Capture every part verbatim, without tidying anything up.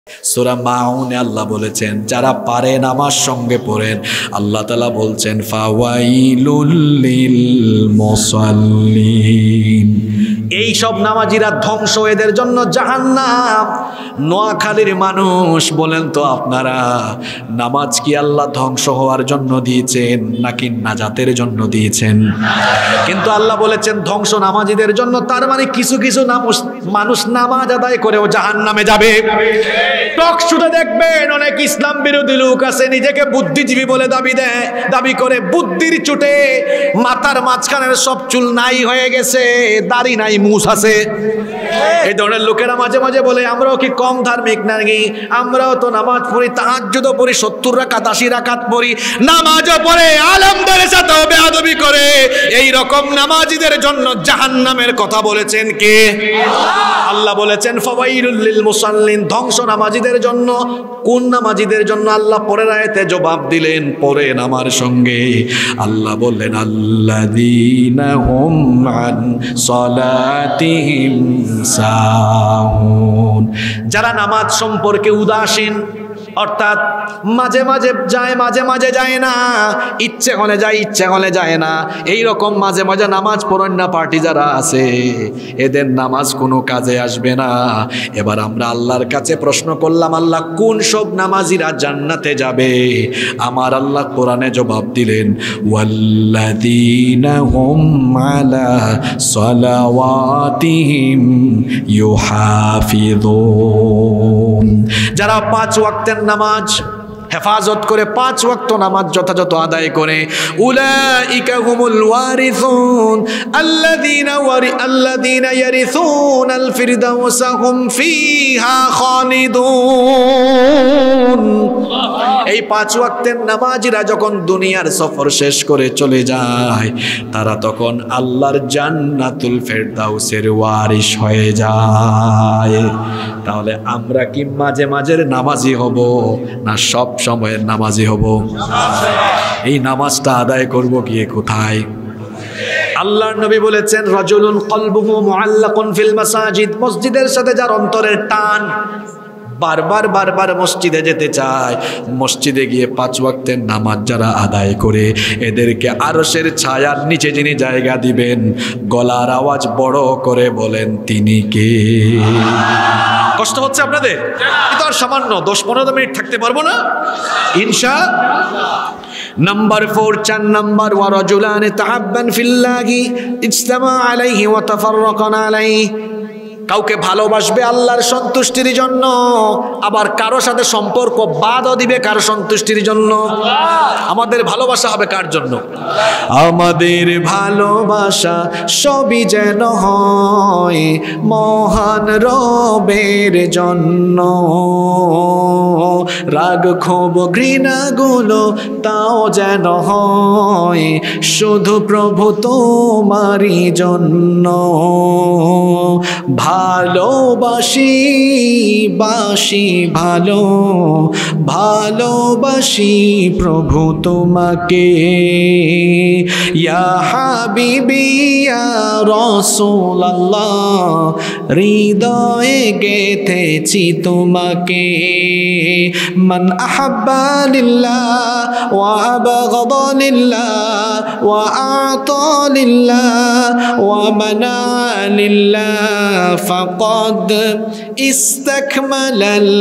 সূরা মাউনে আল্লাহ বলেছেন যারা পারেন আমার সঙ্গে পড়েন। আল্লাহ তাআলা বলছেন ফাওয়াইলুল লিল মুসাল্লিন, এই সব নামাজিরা ধ্বংস, এদের জন্য জাহান্নাম। নোয়াখালীর মানুষ বলেন তো আপনারা, নামাজ কি আল্লাহ ধ্বংস হওয়ার জন্য দিয়েছেন নাকি নাজাতের জন্য দিয়েছেন? কিন্তু আল্লাহ বলেছেন ধ্বংস নামাজিদের জন্য। তার মানে কিছু কিছু মানুষ নামাজ আদায় করেও জাহান্নামে যাবে। টক শুনে দেখবেন অনেক ইসলাম বিরোধী লোক আছে, নিজেকে বুদ্ধিজীবী বলে দাবি দেয়, দাবি করে বুদ্ধির চোটে মাথার মাঝখানের সব চুল নাই হয়ে গেছে, দাড়ি নাই, মুছ আছে। এই ধরনের লোকেরা মাঝে মাঝে বলে আমরাও কি কম ধার্মিক নাকি, আমরাও তো নামাজ পড়ি, তাহাজ্জুদও পড়ি, সত্তর রাকাত আশি রাকাত পড়ি, নামাজও পড়ে, আলেমদের সাথেও বেয়াদবি করে। এই রকম নামাজিদের জন্য জাহান্নামের কথা বলেছেন কে? আল্লাহ বলেছেন ফাওয়াইলুল লিল মুসাল্লিন, ধ্বংস নামাজিদের জন্য। কোন নামাজিদের জন্য? আল্লাহ পরের আয়াতে জবাব দিলেন, পড়েন আমার সঙ্গে। আল্লাহ বললেন আল্লাযীনা হুম আন সালাতিহিম সাহুন, যারা নামাজ সম্পর্কে উদাসীন, অর্থাৎ মাঝে মাঝে যায় মাঝে মাঝে যায় না, ইচ্ছে হলে যায় ইচ্ছে হলে যায় না, এই রকম মাঝে মাঝে নামাজ পড়েন না পার্টি যারা আছে, এদের নামাজ কোনো কাজে আসবে না। এবার আমরা আল্লাহর কাছে প্রশ্ন করলাম, আল্লাহ কোন সব নামাজিরা জান্নাতে যাবে? আমার আল্লাহ কোরআনে জবাব দিলেন ওয়াল্লাযীনা হুম আলা সালাওয়াতিহিম ইউহাফিযুন, যারা পাঁচ ওয়াক্তের নামাজ হেফাজত করে, পাঁচ ওয়াক্ত নামাজ যথাযথ আদায় করে। উলাইকা হুমুল ওয়ারিসুন আল্লাযীনা ওয়ারি আল্লাযীনা ইয়ারিসুনাল ফিরদাউসা হুম ফিহা খালিদুন। এই পাঁচ ওয়াক্তের নামাজিরা যখন দুনিয়ার সফর শেষ করে চলে যায়, তারা তখন আল্লাহর জান্নাতুল ফিরদাউসের ওয়ারিস হয়ে যায়। তাহলে আমরা কি মাঝে মাঝের নামাজি হব না সব সময়ের নামাজি হব? এই নামাজটা আদায় করব গিয়ে কোথায়? আল্লাহর নবী বলেছেন রাজুলুন কলবুহু মুআল্লাকুন ফিল মাসাজিদ, মসজিদের সাথে যার অন্তরের টান, বারবার বারবার মসজিদে যেতে চায়, মসজিদে গিয়ে পাঁচ ওয়াক্তের নামাজ যারা আদায় করে, এদেরকে আরশের ছায়ার নিচে যিনি জায়গা দিবেন, গলার আওয়াজ বড় করে বলেন তিনি কে? কষ্ট হচ্ছে আপনাদের? কিন্তু আর সামান্য দশ পনেরো মিনিট থাকতে পারবো না ইনশাআল্লাহ। নাম্বার ফোর, চার নাম্বার, ওয়া রাজুলান তাহাব্বান ফিল্লাহি ইজতামা আলাইহি ওয়া তাফাররাকান আলাইহি, কাউকে ভালোবাসবে আল্লাহর সন্তুষ্টির জন্য, আবার কারো সাথে সম্পর্ক বাদও দিবে কার সন্তুষ্টির জন্য? আমাদের ভালোবাসা হবে কার জন্য? আমাদের ভালোবাসা সবই যেন হয় মহান রবের জন্য, রাগ ক্ষোভ ঘৃণাগুলো তাও যেন হয় শুধু প্রভু তোমারই জন্য। ভালোবাসি বাসি ভালো, ভালোবাসি প্রভু তোমাকে, ইয়া হাবিবি ইয়া রাসূলুল্লাহ, হৃদয়ে গেথেছি তোমাকে। মান আহাব্বা লিল্লাহ ওয়া আবগাদা লিল্লাহ ওয়া আ'তা লিল্লাহ ওয়া মানা লিল্লাহ ফাকাদ ইস্তাকমালাল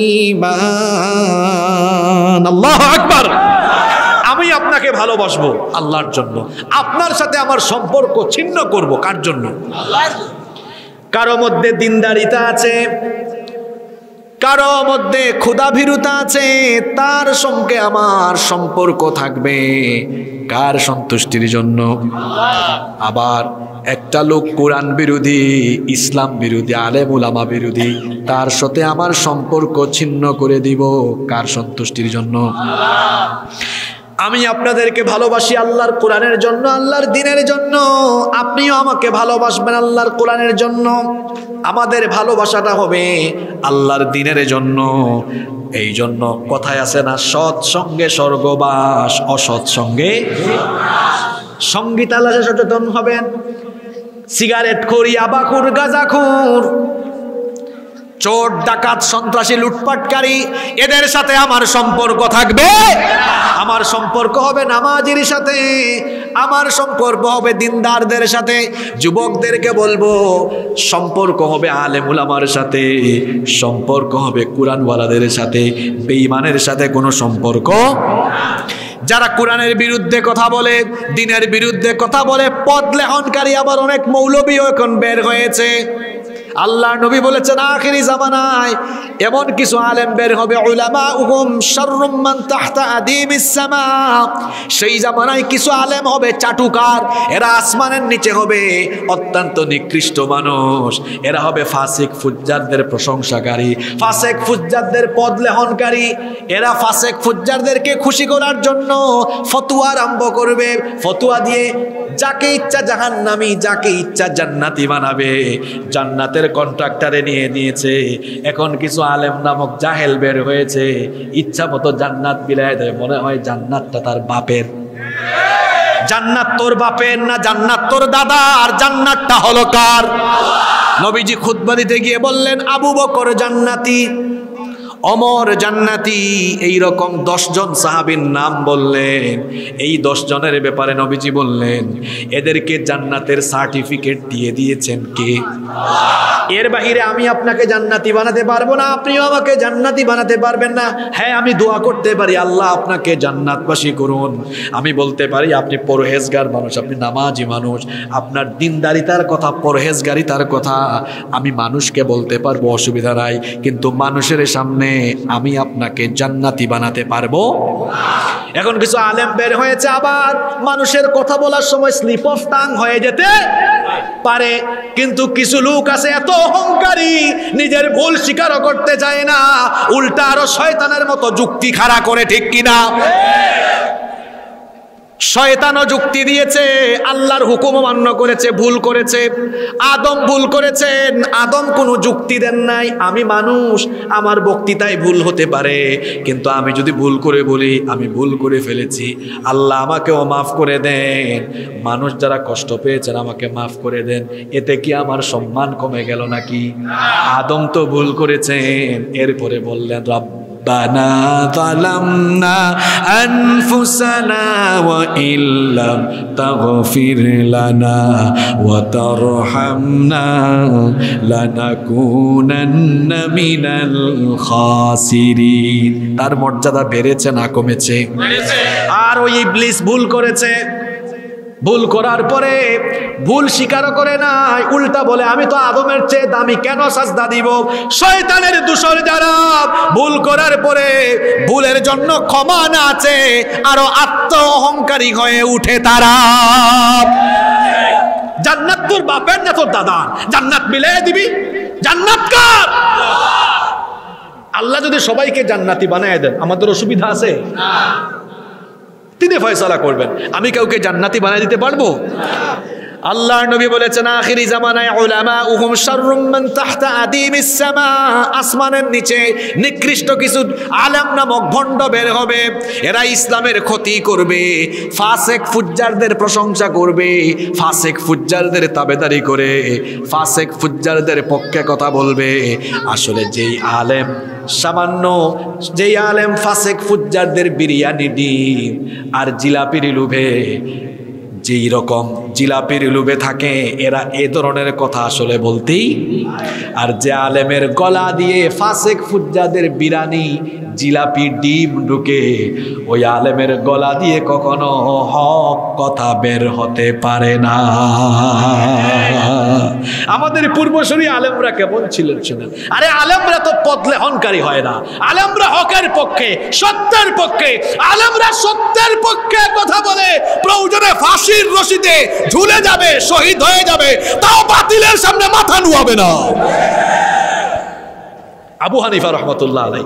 ঈমান। আল্লাহু আকবার। আমি আপনাকে ভালোবাসবো আল্লাহর জন্য, আপনার সাথে আমার সম্পর্ক ছিন্ন করব কার জন্য? আল্লাহর জন্য। কারো মধ্যে দিনদারিতা আছে, কারো মধ্যে ক্ষুধাভীরুতা আছে, তার সঙ্গে আমার সম্পর্ক থাকবে কার সন্তুষ্টির জন্য? আবার একটা লোক কোরআন বিরোধী, ইসলাম বিরোধী, আলেম উলামা বিরোধী, তার সাথে আমার সম্পর্ক ছিন্ন করে দিব কার সন্তুষ্টির জন্য? আমি আপনাদেরকে ভালোবাসি আল্লাহর কোরআনের জন্য, আল্লাহর দ্বীনের জন্য, আপনিও আমাকে ভালোবাসবেন আল্লাহর কোরআনের জন্য। আমাদের ভালোবাসাটা হবে আল্লাহর দ্বীনের জন্য। এই জন্য কথায় আছে না, সৎ সঙ্গে স্বর্গবাস, অসৎ সঙ্গে সঙ্গী তালাশে সচেতন হবেন। সিগারেট খোর, ইয়াবাখোর, গাঁজাখোর, চোর ডাকাত সন্ত্রাসী লুটপাটকারী এদের সাথে আমার সম্পর্ক থাকবে? আমার সম্পর্ক হবে নামাজীর সাথে, আমার সম্পর্ক হবে দিনদারদের সাথে। যুবকদেরকে বলবো সম্পর্ক হবে আলেম উলামার সাথে, সম্পর্ক হবে কুরআনওয়ালাদের সাথে, বেঈমানের সাথে কোনো সম্পর্ক। যারা কোরআনের বিরুদ্ধে কথা বলে, দ্বীনের বিরুদ্ধে কথা বলে, পথ লেহনকারী আবার অনেক মৌলবীও এখন বের হয়েছে। আল্লাহ নবী বলেছেন আখিরি জামানায় এমন কিছু আলেম বের হবে, উলামা উহুম শাররুম মান তাহতা আদিমিস সামা। সেই জামানায় কিছু আলেম হবে চাটুকার, এরা আসমানের নিচে হবে অত্যন্ত নিকৃষ্ট মানুষ। এরা হবে ফাসিক ফুজ্জারদের প্রশংসাকারী, ফাসিক ফুজ্জারদের পদ লেহনকারী। এরা ফাসিক ফুজ্জারদেরকে খুশি করার জন্য ফতোয়া আরম্ভ করবে, ফতোয়া দিয়ে যাকে ইচ্ছা জাহান্নামী, যাকে ইচ্ছা জান্নাতি বানাবে। জান্নাতের কন্ট্রাক্টরে নিয়ে নিয়েছে। এখন কিছু আলেম নামক জাহেল বের হয়েছে, ইচ্ছা মতো জান্নাত বিলায় দেয়, মনে হয় জান্নাতটা তার বাপের। জান্নাত তোর বাপের না, জান্নাত তোর দাদার। জান্নাতটা হলো কার? নবীজি খুতবা দিতে গিয়ে বললেন আবু বকর জান্নাতি, অমর জান্নাতি, এইরকম দশ জন সাহাবীর নাম বললেন। এই দশ জনের ব্যাপারে নবীজি বললেন এদেরকে জান্নাতের সার্টিফিকেট দিয়ে দিয়েছেন কে? এর বাহিরে আমি আপনাকে জান্নাতি বানাতে পারবো না, আপনিও আমাকে জান্নাতি বানাতে পারবেন না। হ্যাঁ, আমি দোয়া করতে পারি আল্লাহ আপনাকে জান্নাতবাসী করুন। আমি বলতে পারি আপনি পরহেজগার মানুষ, আপনি নামাজি মানুষ, আপনার দিনদারিতার কথা, পরহেজগারিতার কথা আমি মানুষকে বলতে পারবো, অসুবিধা নাই। কিন্তু মানুষের সামনে আমি আপনাকে জান্নাতি বানাতে পারবো? এখন কিছু আলেম বের হয়েছে আবার মানুষের কথা বলার সময় স্লিপ অফ টাং হয়ে যেতে পারে, কিন্তু কিছু লোক আছে এত অহংকারী নিজের ভুল স্বীকারও করতে চায় না, উল্টা আরো শয়তানের মতো যুক্তি খাড়া করে, ঠিক কিনা? শয়তানও যুক্তি দিয়েছে, আল্লাহর হুকুম অমান্য করেছে, ভুল করেছে। আদম ভুল করেছেন, আদম কোনো যুক্তি দেন নাই। আমি মানুষ, আমার বক্তৃতায় ভুল হতে পারে, কিন্তু আমি যদি ভুল করে বলি আমি ভুল করে ফেলেছি, আল্লাহ আমাকেও মাফ করে দেন। মানুষ যারা কষ্ট পেয়েছেন আমাকে মাফ করে দেন। এতে কি আমার সম্মান কমে গেল নাকি? আদম তো ভুল করেছেন। এরপরে বললেন ربنا ظلمنا أنفسنا وإن لم تغفر لنا وترحمنا لنكونن من الخاسرين। তার মর্যাদা বেড়েছে না কমেছে? আর ওই ইবলিস ভুল করেছে, ভুল করার পরে ভুল স্বীকার করে নাই, উল্টা বলে আমি তো আদমের চেয়ে দামি, কেন সাজদা দিব? শয়তানের দূষর যারা ভুল করার পরে ভুলের জন্য ক্ষমা না আছে, আরো আত্ম অহংকারী হয়ে উঠে তারা। জান্নাত তোর বাপের না তোর দাদার? জান্নাত মিলিয়ে দিবি? জান্নাত কার? আল্লাহ যদি সবাইকে জান্নাতি বানায় দেন আমাদের অসুবিধা আছে? তিনি ফয়সালা করবেন। আমি কাউকে জান্নাতি বানিয়ে দিতে পারবো? আল্লাহর নবী বলেছেন আখিরি জামানায় উলামা উহুম শাররুম মান তাহতা আদিমিস সামা। আসমানের নিচে নিকৃষ্ট কিছু আলেম নামক ভণ্ড বের হবে, এরা ইসলামের ক্ষতি করবে, ফাসেক ফুজ্জারদের প্রশংসা করবে, ফাসেক ফুজ্জারদের তাবেদারি করে ফাসেক ফুজ্জারদের পক্ষে কথা বলবে। আসলে যেই আলেম সামান্য, যেই আলেম ফাসেক ফুজ্জারদের বিরিয়ানি ডিম আর জিলাপির লোভে, যেই রকম জিলাপির লোভে থাকে, এরা এ ধরনের কথা আসলে বলতেই। আর যে আলেমের গলা দিয়ে ফাসেক ফুজ্জাদের বিরানি জিলাপি ডিম ঢুকে, ওই আলেমের গলা দিয়ে কখনো হক কথা বের হতে পারে না। আমাদের পূর্বসূরি আলেমরা কেমন ছিলেন শুনেন। আরে আলেমরা তো পদলে অহংকারী হয় না, আলেমরা হকের পক্ষে, সত্যের পক্ষে। আলেমরা সত্যের পক্ষে কথা বলে, প্রয়োজনে ফাঁসির রশিদে ঝুলে যাবে, শহীদ হয়ে যাবে, তাও বাতিলের সামনে মাথা নুয়াবে না। আবু হানিফা রহমতুল্লাহ আলাইহি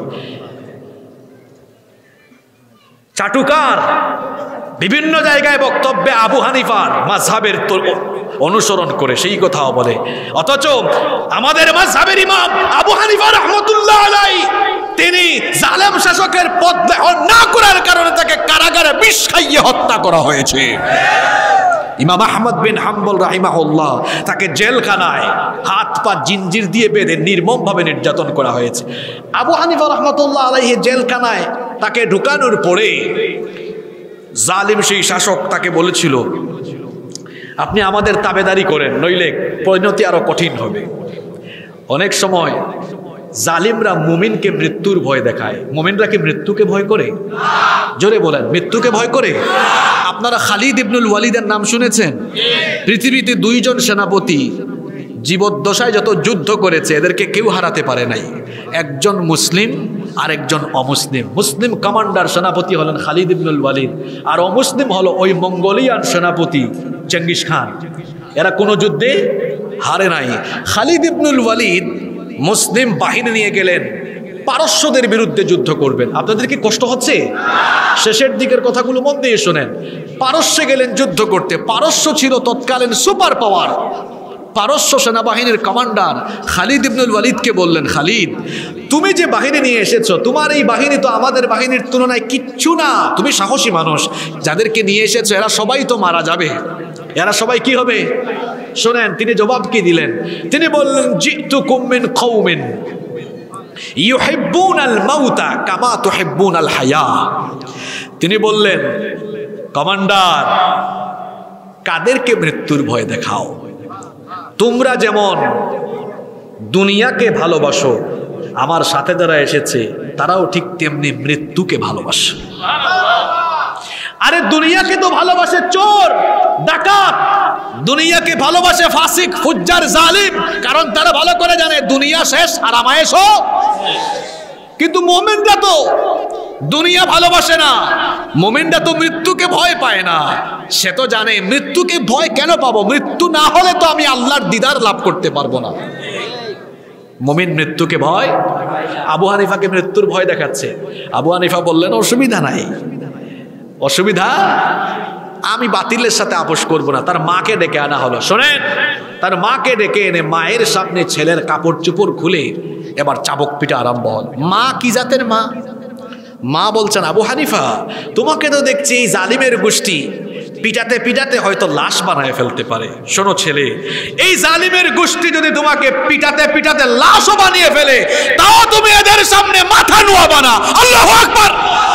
চাটুকার, বিভিন্ন জায়গায় বক্তব্যে আবু হানিফার মাযহাবের অনুসরণ করে সেই কথাও বলে, অথচ আমাদের মাযহাবের ইমাম আবু হানিফা রহমতুল্লাহ আলাইহি তিনি জালেম শাসকের পদ গ্রহণ না করার কারণে তাকে কারাগারে বিষ খাইয়ে হত্যা করা হয়েছে। ইমাম আহমদ বিন হাম্বল রাহিমাহুল্লাহ তাকে জেলখানায় হাত পা জিঞ্জির দিয়ে বেঁধে নির্মমভাবে নির্যাতন করা হয়েছে। আবু হানিফা রাহমাতুল্লাহ আলাইহি জেলখানায় তাকে ঢুকানোর পরে জালিম সেই শাসক তাকে বলেছিল, আপনি আমাদের তাবেদারি করেন, নইলে পরিণতি আরো কঠিন হবে। অনেক সময় জালিমরা মুমিনকে মৃত্যুর ভয় দেখায়। মুমিনরা কি মৃত্যুকে ভয় করে? জোরে বলেন, মৃত্যুকে ভয় করে? আপনারা খালিদ ইবনুল ওয়ালিদের নাম শুনেছেন? পৃথিবীতে দুইজন সেনাপতি জীবদ্দশায় যত যুদ্ধ করেছে এদেরকে কেউ হারাতে পারে নাই। একজন মুসলিম আর একজন অমুসলিম। মুসলিম কমান্ডার সেনাপতি হলেন খালিদ ইবনুল ওয়ালিদ, আর অমুসলিম হলো ওই মঙ্গোলিয়ান সেনাপতি চেঙ্গিস খান। এরা কোনো যুদ্ধে হারে নাই। খালিদ ইবনুল ওয়ালিদ মুসলিম বাহিনী নিয়ে গেলেন পারস্যদের বিরুদ্ধে যুদ্ধ করবেন। আপনাদের কি কষ্ট হচ্ছে? শেষের দিকের কথাগুলো মন দিয়ে শোনেন। পারস্যে গেলেন যুদ্ধ করতে। পারস্য ছিল তৎকালীন সুপার পাওয়ার। পারস্য সেনাবাহিনীর কমান্ডার খালিদ ইবনুল ওয়ালিদকে বললেন, খালিদ, তুমি যে বাহিনী নিয়ে এসেছো, তোমার এই বাহিনী তো আমাদের বাহিনীর তুলনায় কিচ্ছু না। তুমি সাহসী মানুষ, যাদেরকে নিয়ে এসেছো এরা সবাই তো মারা যাবে। এরা সবাই কি হবে? শোনেন তিনি জবাব কি দিলেন। তিনি বললেন, জিতুকুম মিন কওমিন ইউহিব্বুনাল মাউতা কামা তুহিব্বুনাল হায়া। তিনি বললেন, কমান্ডার, কাদেরকে মৃত্যুর ভয় দেখাও? তোমরা যেমন দুনিয়াকে ভালোবাসো, আমার সাথে যারা এসেছে তারাও ঠিক তেমনি মৃত্যুকে ভালোবাসে। আরে দুনিয়াকে তো ভালোবাসে চোর ডাকাত, দুনিয়াকে ভালোবাসে ফাসিক ফুজ্জার জালিম, কারণ তারা ভালো করে জানে দুনিয়া শেষ আর আমায়েশও। কিন্তু মুমিনরা তো দুনিয়া ভালোবাসে না, মুমিনরা তো মৃত্যুকে ভয় পায় না। সে তো জানে মৃত্যুকে ভয় কেন পাবো, মৃত্যু না হলে তো আমি আল্লাহর দিদার লাভ করতে পারবো না। মুমিন মৃত্যুকে ভয়। আবু হানিফাকে মৃত্যুর ভয় দেখাচ্ছে। আবু হানিফা বললেন, অসুবিধা নাই, অসুবিধা, আমি বাতিলের সাথে আপোষ করব না। তার মাকে ডেকে আনা হলো। শোনেন, তার মাকে ডেকে এনে মায়ের সামনে ছেলের কাপড় চোপড় খুলে এবার চাবক পিটা আরম্ভ হল। মা কি জাতের মা? মা বলছেন, আবু হানিফা, তোমাকে তো দেখছি এই জালিমের গোষ্ঠী পিটাতে পিটাতে হয়তো লাশ বানায় ফেলতে পারে। শোনো ছেলে, এই জালিমের গোষ্ঠী যদি তোমাকে পিটাতে পিটাতে লাশও বানিয়ে ফেলে, তাও তুমি এদের সামনে মাথা নোয়াবা না। আল্লাহু আকবার।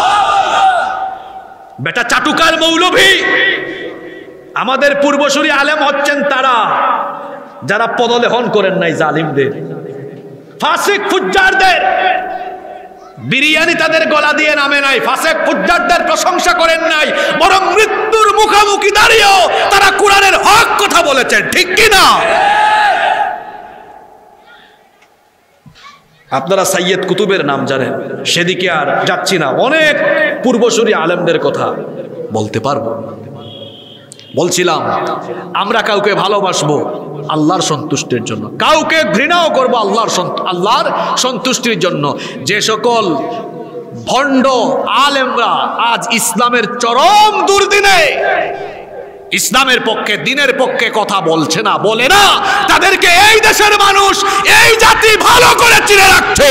বেটা চাটুকার মৌলভী। আমাদের পূর্বসূরি আলেম হচ্ছেন তারা যারা পদলেহন করেন নাই জালিমদের, ফাসিক ফুজ্জারদের। বিরিয়ানি তাদের গলা দিয়ে নামে নাই, ফাসিক ফুজ্জারদের প্রশংসা করেন নাই, বরং মৃত্যুর মুখোমুখি দাঁড়িয়েও তারা কোরআনের হক কথা বলেছেন। ঠিক কি না? আপনারা সাইয়্যেদ কুতুবের নাম জানেন, সেদিকে আর যাচ্ছি না। অনেক পূর্বসূরি আলেমদের কথা বলতে পারবো। বলছিলাম, আমরা কাউকে ভালোবাসবো আল্লাহর সন্তুষ্টির জন্য, কাউকে ঘৃণাও করবো আল্লাহর আল্লাহর সন্তুষ্টির জন্য। যে সকল ভণ্ড আলেমরা আজ ইসলামের চরম দুর্দিনে ইসলামের পক্ষে, দিনের পক্ষে কথা বলছে না, বলে না, তাদেরকে এই দেশের মানুষ, এই জাতি ভালো করে চিনে রাখছে।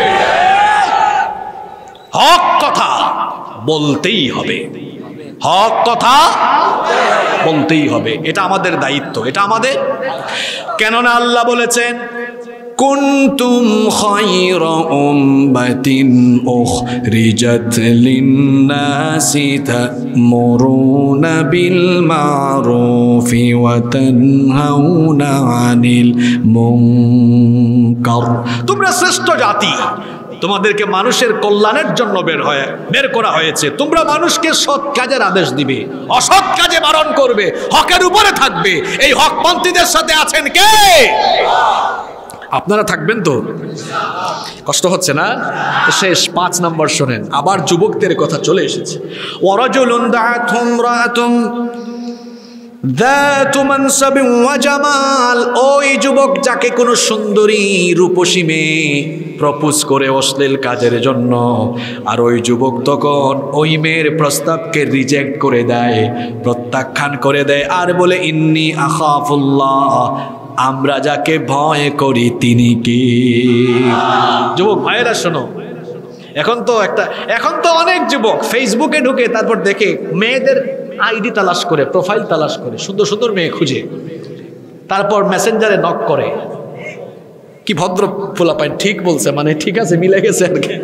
হক কথা বলতেই হবে, হক কথা বলতেই হবে। এটা আমাদের দায়িত্ব, এটা আমাদের। কেননা আল্লাহ বলেছেন, কুনতুম খায়রা উম্মাতিন উখরিজাত লিন-নাসি তা'মুরুনা বিল মা'রুফি ওয়া তানহাউনা আনিল মুনকার। তোমরা শ্রেষ্ঠ জাতি, তোমাদেরকে মানুষের কল্যাণের জন্য বের হয়ে বের করা হয়েছে। তোমরা মানুষকে সৎ কাজের আদেশ দিবে, অসৎ কাজে বারণ করবে, হকের উপরে থাকবে। এই হকপন্থীদের সাথে আছেন কে? আপনারা থাকবেন তো? কষ্ট হচ্ছে না? শেষ পাঁচ নম্বর শোনেন, আবার যুবকদের কথা চলে এসেছে। ওয়ারাজুলুন দাআতুম রাআতুম যাতু মানসাবিন ওয়া জামাল। ওই যুবক যাকে কোনো সুন্দরী রূপসী মেয়ে প্রপোজ করে অশ্লীল কাজের জন্য, আর ওই যুবক তখন ওই মেয়ের প্রস্তাবকে রিজেক্ট করে দেয়, প্রত্যাখ্যান করে দেয়, আর বলে ইন্নী আখাফুল্লাহ, আমরা যাকে ভয় করি তিনি কে? যুবক ভাইয়েরা শোনো, এখন তো একটা এখন তো অনেক যুবক ফেসবুকে ঢুকে তারপর দেখে মেয়েদের আইডি তালাশ করে, প্রোফাইল তালাশ করে, সুন্দর সুন্দর মেয়ে খুঁজে, তারপর মেসেঞ্জারে নক করে। কি ভদ্র পোলাপাইন, ঠিক বলছে, মানে ঠিক আছে, মিলে গেছে আর কি।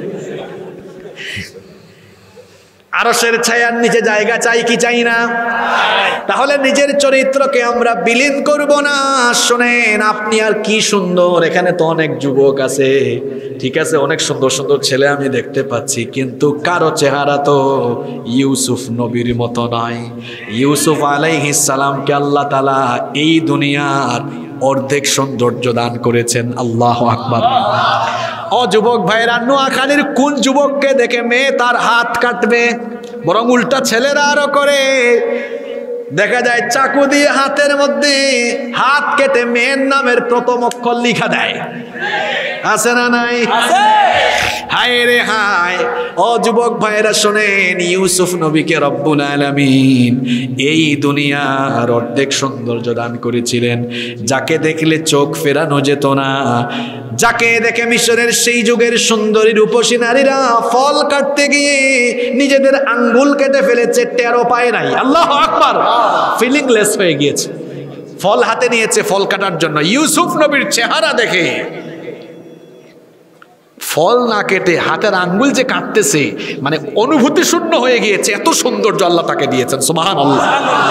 আরশের ছায়ার নিচে জায়গা চাই কি চাই না? তাহলে নিজের চরিত্রকে আমরা বিলীন করব না। শুনেন, আপনি আর কি সুন্দর, এখানে তো অনেক যুবক আছে, ঠিক আছে, অনেক সুন্দর সুন্দর ছেলে আমি দেখতে পাচ্ছি, কিন্তু কারো চেহারা তো ইউসুফ নবীর মতো নয়। ইউসুফ আলাইহিস সালামকে আল্লাহ তাআলা এই দুনিয়ার অর্ধেক সৌন্দর্য দান করেছেন। আল্লাহু আকবার। ও যুবক ভাইরা, নোয়াখালীর কোন যুবককে দেখে মেয়ে তার হাত কাটবে? বরং উল্টা ছেলেরা আরো করে, দেখা যায় চাকু দিয়ে হাতের মধ্যে হাত কেটে মেয়ের নামের প্রথম অক্ষর লিখা দেয়। আছে না নাই? হায় রে হায়। ও যুবক ভাইরা শোনেন, ইউসুফ নবীকে রব্বুল আলামিন এই দুনিয়ার অর্ধেক সৌন্দর্য দান করেছিলেন, যাকে দেখলে চোখ ফেরানো যেত না, যাকে দেখে মিশরের সেই যুগের সুন্দরী রূপসী নারীরা ফল কাটতে গিয়ে নিজেদের আঙ্গুল কেটে ফেলেছে, টেরও পায় নাই। আল্লাহু আকবার। ফিলিংলেস হয়ে গিয়েছে, ফল হাতে নিয়েছে ফল কাটার জন্য, ইউসুফ নবীর চেহারা দেখে ফল না কেটে হাতের আঙ্গুল যে কাটতেছে, মানে অনুভূতি শূন্য হয়ে গিয়েছে। এত সৌন্দর্য আল্লাহ তাকে দিয়েছেন, সুবহানাল্লাহ।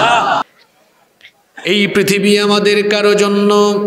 এই পৃথিবী আমাদের কারো জন্য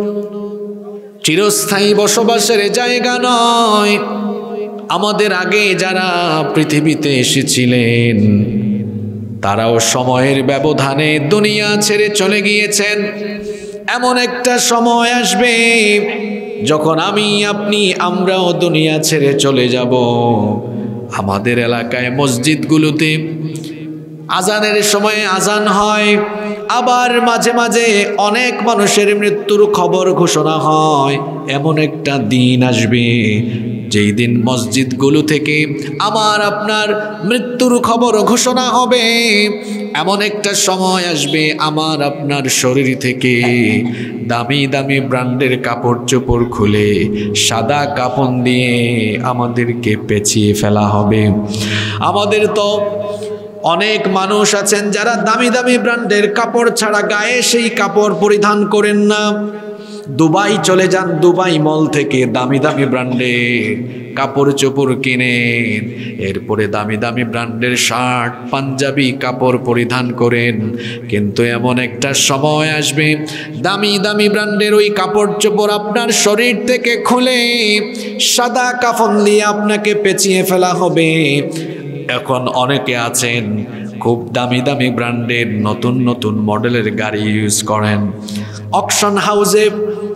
চিরস্থায়ী বসবাসের জায়গা নয়। আমাদের আগে যারা পৃথিবীতে এসেছিলেন তারাও সময়ের ব্যবধানে দুনিয়া ছেড়ে চলে গিয়েছেন। এমন একটা সময় আসবে যখন আমি, আপনি, আমরাও দুনিয়া ছেড়ে চলে যাব। আমাদের এলাকায় মসজিদগুলোতে আজানের সময় আজান হয়, আবার মাঝে মাঝে অনেক মানুষের মৃত্যুর খবর ঘোষণা হয়। এমন একটা দিন আসবে যেই দিন মসজিদগুলো থেকে আমার আপনার মৃত্যুর খবর ঘোষণা হবে। এমন একটা সময় আসবে আমার আপনার শরীর থেকে দামি দামি ব্র্যান্ডের কাপড় চোপড় খুলে সাদা কাপড় দিয়ে আমাদেরকে পেঁচিয়ে ফেলা হবে। আমাদের তো অনেক মানুষ আছেন যারা দামি দামি ব্র্যান্ডের কাপড় ছাড়া গায়ে সেই কাপড় পরিধান করেন না। দুবাই চলে যান, দুবাই মল থেকে দামি দামি ব্র্যান্ডের কাপড় চোপড় কিনেন, এরপরে দামি দামি ব্র্যান্ডের শার্ট পাঞ্জাবি কাপড় পরিধান করেন। কিন্তু এমন একটা সময় আসবে দামি দামি ব্র্যান্ডের ওই কাপড় চোপড় আপনার শরীর থেকে খুলে সাদা কাফন দিয়ে আপনাকে পেঁচিয়ে ফেলা হবে। এখন অনেকে আছেন খুব দামি দামি ব্র্যান্ডের নতুন নতুন মডেলের গাড়ি ইউজ করেন, অকশন হাউসে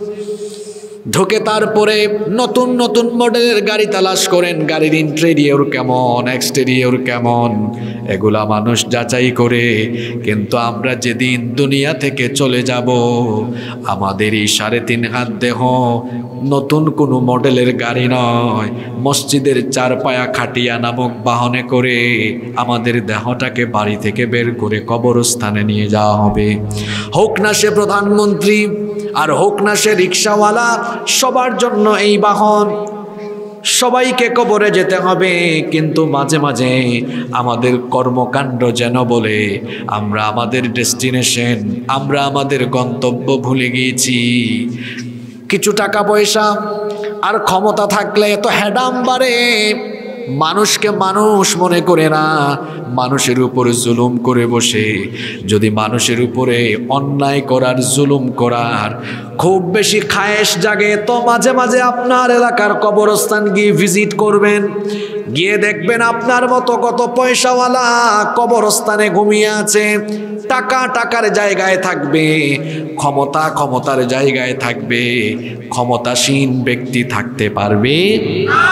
ঢুকে তারপরে নতুন নতুন মডেলের গাড়ি তালাশ করেন। গাড়ির ইন্টেরিয়র কেমন, এক্সটেরিয়র কেমন, এগুলা মানুষ যাচাই করে। কিন্তু আমরা যেদিন দুনিয়া থেকে চলে যাব, আমাদের এই সাড়ে তিন হাত দেহ নতুন কোনো মডেলের গাড়ি নয়, মসজিদের চার পায়া খাটিয়া নামক বাহনে করে আমাদের দেহটাকে বাড়ি থেকে বের করে কবরস্থানে নিয়ে যাওয়া হবে। হোক না সে প্রধানমন্ত্রী, আর হোক না সে রিক্সাওয়ালা, সবার জন্য এই বাহন। সবাইকে কবরে যেতে হবে, কিন্তু মাঝে মাঝে আমাদের কর্মকাণ্ড যেন বলে আমরা আমাদের ডেস্টিনেশন, আমরা আমাদের গন্তব্য ভুলে গিয়েছি। কিছু টাকা পয়সা আর ক্ষমতা থাকলে এত হ্যাডাম বাড়ে, মানুষকে মানুষ মনে করে না, মানুষের উপরে জুলুম করে বসে। যদি মানুষের উপরে অন্যায় করার, জুলুম করার খুব বেশি খায়েশ জাগে, তো মাঝে মাঝে আপনার এলাকার কবরস্থান গিয়ে ভিজিট করবেন, গিয়ে দেখবেন আপনার মতো কত পয়সাওয়ালা কবরস্থানে ঘুমিয়ে আছে। টাকা টাকার জায়গায় থাকবে, ক্ষমতা ক্ষমতার জায়গায় থাকবে, ক্ষমতাসীন ব্যক্তি থাকতে পারবে না।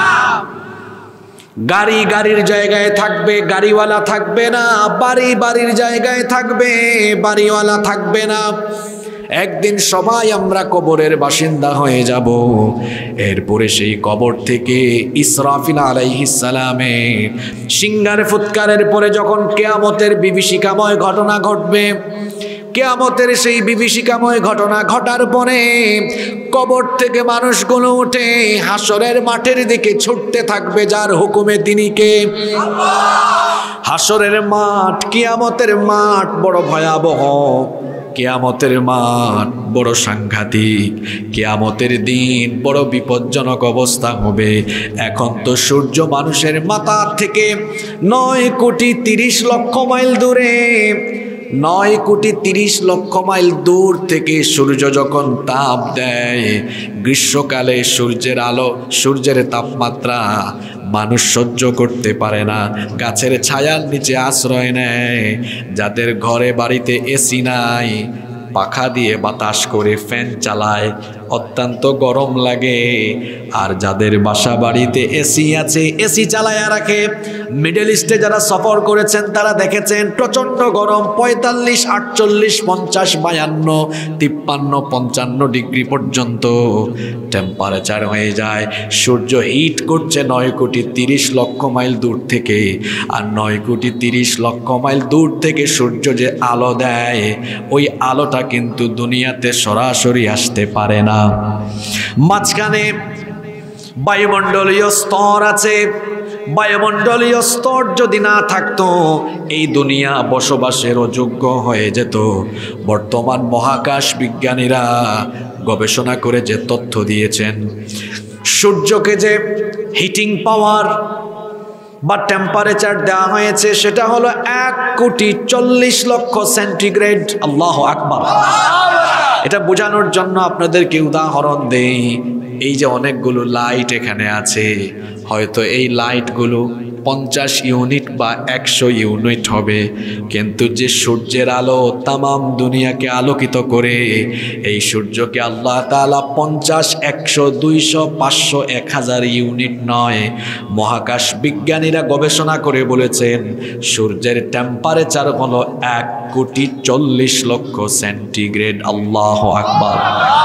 গাড়ি গাড়ির জায়গায় থাকবে, গাড়িওয়ালা থাকবে না। বাড়ি বাড়ির জায়গায় থাকবে, বাড়িওয়ালা থাকবে না। একদিন সবাই আমরা কবরের বাসিন্দা হয়ে যাব। এরপরে সেই কবর থেকে ইসরাফিল আলাইহিস সালামের সিংহার ফুৎকারের পরে যখন কিয়ামতের বিভীষিকাময় ঘটনা ঘটবে, কিয়ামতের সেই বিভীষিকাময় ঘটনা ঘটার পরে কবর থেকে মানুষগুলো উঠে হাসরের মাঠের দিকে ছুটতে থাকবে। যার হুকুমে তিনি কে? আল্লাহ। হাসরের মাঠ, কিয়ামতের মাঠ বড় ভয়াবহ, কিয়ামতের মাঠ বড় সাংঘাতিক, কিয়ামতের দিন বড় বিপজ্জনক অবস্থা হবে। এখন তো সূর্য মানুষের মাথা থেকে নয় কোটি তিরিশ লক্ষ মাইল দূরে, নয় কোটি তিরিশ লক্ষ মাইল দূর থেকে সূর্য যখন তাপ দেয়, গ্রীষ্মকালে সূর্যের আলো, সূর্যের তাপমাত্রা মানুষ সহ্য করতে পারে না, গাছের ছায়ার নিচে আশ্রয় নেয়। যাদের ঘরে বাড়িতে এসি নাই, পাখা দিয়ে বাতাস করে ফ্যান চালায়, অত্যন্ত গরম লাগে। আর যাদের বাসা বাড়িতে এসি আছে, এসি চালায়া রাখে। মিডল ইস্টে যারা সফর করেছেন তারা দেখেছেন প্রচণ্ড গরম, পঁয়তাল্লিশ আটচল্লিশ পঞ্চাশ বায়ান্ন তিপ্পান্ন পঞ্চান্ন ডিগ্রি পর্যন্ত টেম্পারেচার হয়ে যায়। সূর্য হিট করছে নয় কোটি তিরিশ লক্ষ মাইল দূর থেকে, আর নয় কোটি তিরিশ লক্ষ মাইল দূর থেকে সূর্য যে আলো দেয়, ওই আলোটা কিন্তু দুনিয়াতে সরাসরি আসতে পারে না। মাঝখানে বায়ুমণ্ডলীয় স্তর আছে, বায়ুমণ্ডলীয় স্তর যদি না থাকতো এই দুনিয়া বসবাসের অযোগ্য হয়ে যেত। বর্তমান মহাকাশ বিজ্ঞানীরা গবেষণা করে যে তথ্য দিয়েছেন, সূর্যকে যে হিটিং পাওয়ার বা টেম্পারেচার দেওয়া হয়েছে সেটা হলো এক কোটি চল্লিশ লক্ষ সেন্টিগ্রেড। আল্লাহু আকবার। এটা বোঝানোর জন্য আপনাদেরকে উদাহরণ দেই। এই যে অনেকগুলো লাইট এখানে আছে, হয়তো এই লাইটগুলো পঞ্চাশ ইউনিট বা একশো ইউনিট হবে, কিন্তু যে সূর্যের আলো তামাম দুনিয়াকে আলোকিত করে, এই সূর্যকে আল্লাহ তাআলা পঞ্চাশ একশো দুইশো পাঁচশো এক হাজার ইউনিট নয়, মহাকাশ বিজ্ঞানীরা গবেষণা করে বলেছেন সূর্যের টেম্পারেচার হলো এক কোটি চল্লিশ লক্ষ সেন্টিগ্রেড। আল্লাহু আকবার।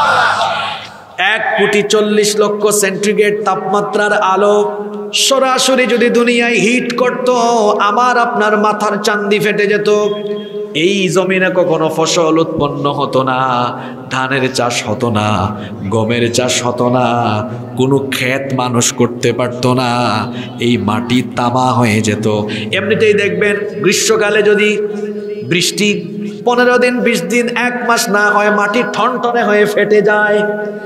এক কোটি চল্লিশ লক্ষ সেন্টিগ্রেড তাপমাত্রার আলো সরাসরি যদি দুনিয়ায় হিট করত, আমার আপনার মাথার চান্দি ফেটে যেত। এই জমিনে কখনো ফসল উৎপন্ন হতো না, ধানের চাষ হতো না, গমের চাষ হতো না, কোনো ক্ষেত মানুষ করতে পারতো না, এই মাটি তামা হয়ে যেত। এমনিতেই দেখবেন গ্রীষ্মকালে যদি বৃষ্টি পনেরো দিন বিশ দিন এক মাস না হয়, মাটি ঠনঠনে হয়ে ফেটে যায়।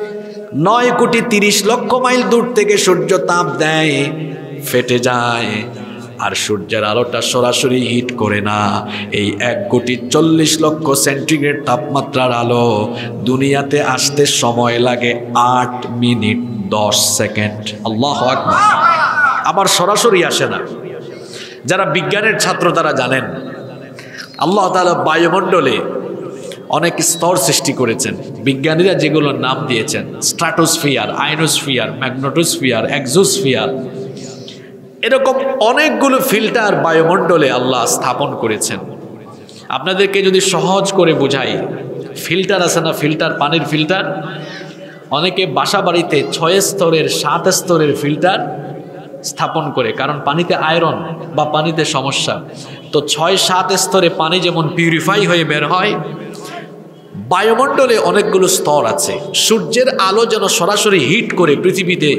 নয় কোটি তিরিশ লক্ষ মাইল দূর থেকে সূর্য তাপ দেয়, ফেটে যায়। আর সূর্যের আলোটা সরাসরি হিট করে না। এই এক কোটি চল্লিশ লক্ষ সেন্টিগ্রেড তাপমাত্রার আলো দুনিয়াতে আসতে সময় লাগে আট মিনিট দশ সেকেন্ড। আল্লাহু আকবার। আবার সরাসরি আসে না। যারা বিজ্ঞানের ছাত্র তারা জানেন আল্লাহ তাআলা বায়ুমণ্ডলে অনেক স্তর সৃষ্টি করেছেন। বিজ্ঞানীরা যেগুলো নাম দিয়েছেন, স্ট্র্যাটোস্ফিয়ার, আয়নোস্ফিয়ার, ম্যাগনেটোস্ফিয়ার, এক্সোস্ফিয়ার, এরকম অনেকগুলো ফিল্টার বায়ুমণ্ডলে আল্লাহ স্থাপন করেছেন। আপনাদেরকে যদি সহজ করে বোঝাই, ফিল্টার আছে না, ফিল্টার, পানির ফিল্টার, অনেকে বাসা বাড়িতে ছয় স্তরের সাত স্তরের ফিল্টার স্থাপন করে, কারণ পানিতে আয়রন বা পানিতে সমস্যা। তো ছয় সাত স্তরে পানি যেমন পিউরিফাই হয়ে বের হয়, বায়ুমণ্ডলে অনেকগুলো স্তর আছে। সূর্যের আলো যেন সরাসরি হিট করে পৃথিবীতে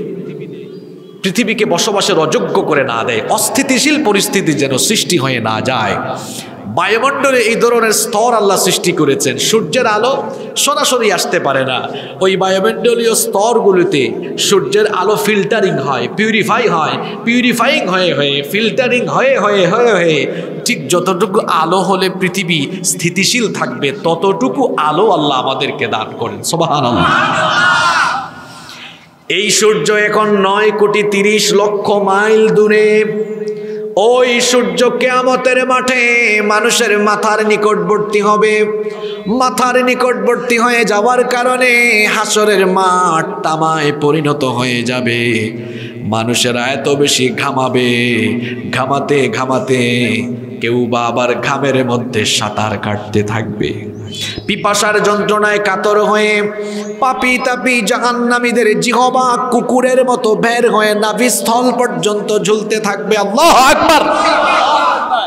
পৃথিবীকে বসবাসের অযোগ্য করে না দেয়, অস্থিতিশীল পরিস্থিতি যেন সৃষ্টি হয়ে না যায়, বায়ুমণ্ডলে এই ধরনের স্তর আল্লাহ সৃষ্টি করেছেন। সূর্যের আলো সরাসরি আসতে পারে না, ওই বায়ুমণ্ডলীয় স্তরগুলোতে সূর্যের আলো ফিল্টারিং হয়, পিউরিফাই হয়, পিউরিফাইং হয়ে হয়ে ফিল্টারিং হয়ে হয়ে হয়ে হয়ে ঠিক যতটুকু আলো হলে পৃথিবী স্থিতিশীল থাকবে ততটুকু আলো আল্লাহ আমাদেরকে দান করেন। সুবহানাল্লাহ। এই সূর্য এখন নয় কোটি তিরিশ লক্ষ মাইল দূরে। ওই সূর্য কিয়ামতের মাঠে মানুষের মাথার নিকটবর্তী হবে। মাথার নিকটবর্তী হয়ে যাওয়ার কারণে হাসরের মাঠ তামায় পরিণত হয়ে যাবে। মানুষেরা এত বেশি ঘামাবে, ঘামাতে ঘামাতে কেউ বা আবার ঘামের মধ্যে সাঁতার কাটতে থাকবে। পিপাসার যন্ত্রণায় কাতর হয়ে পাপি তাপি জাহান্নামীদের জিহবা কুকুরের মতো বের হয়ে নাভিস্থল পর্যন্ত ঝুলতে থাকবে। আল্লাহু আকবার।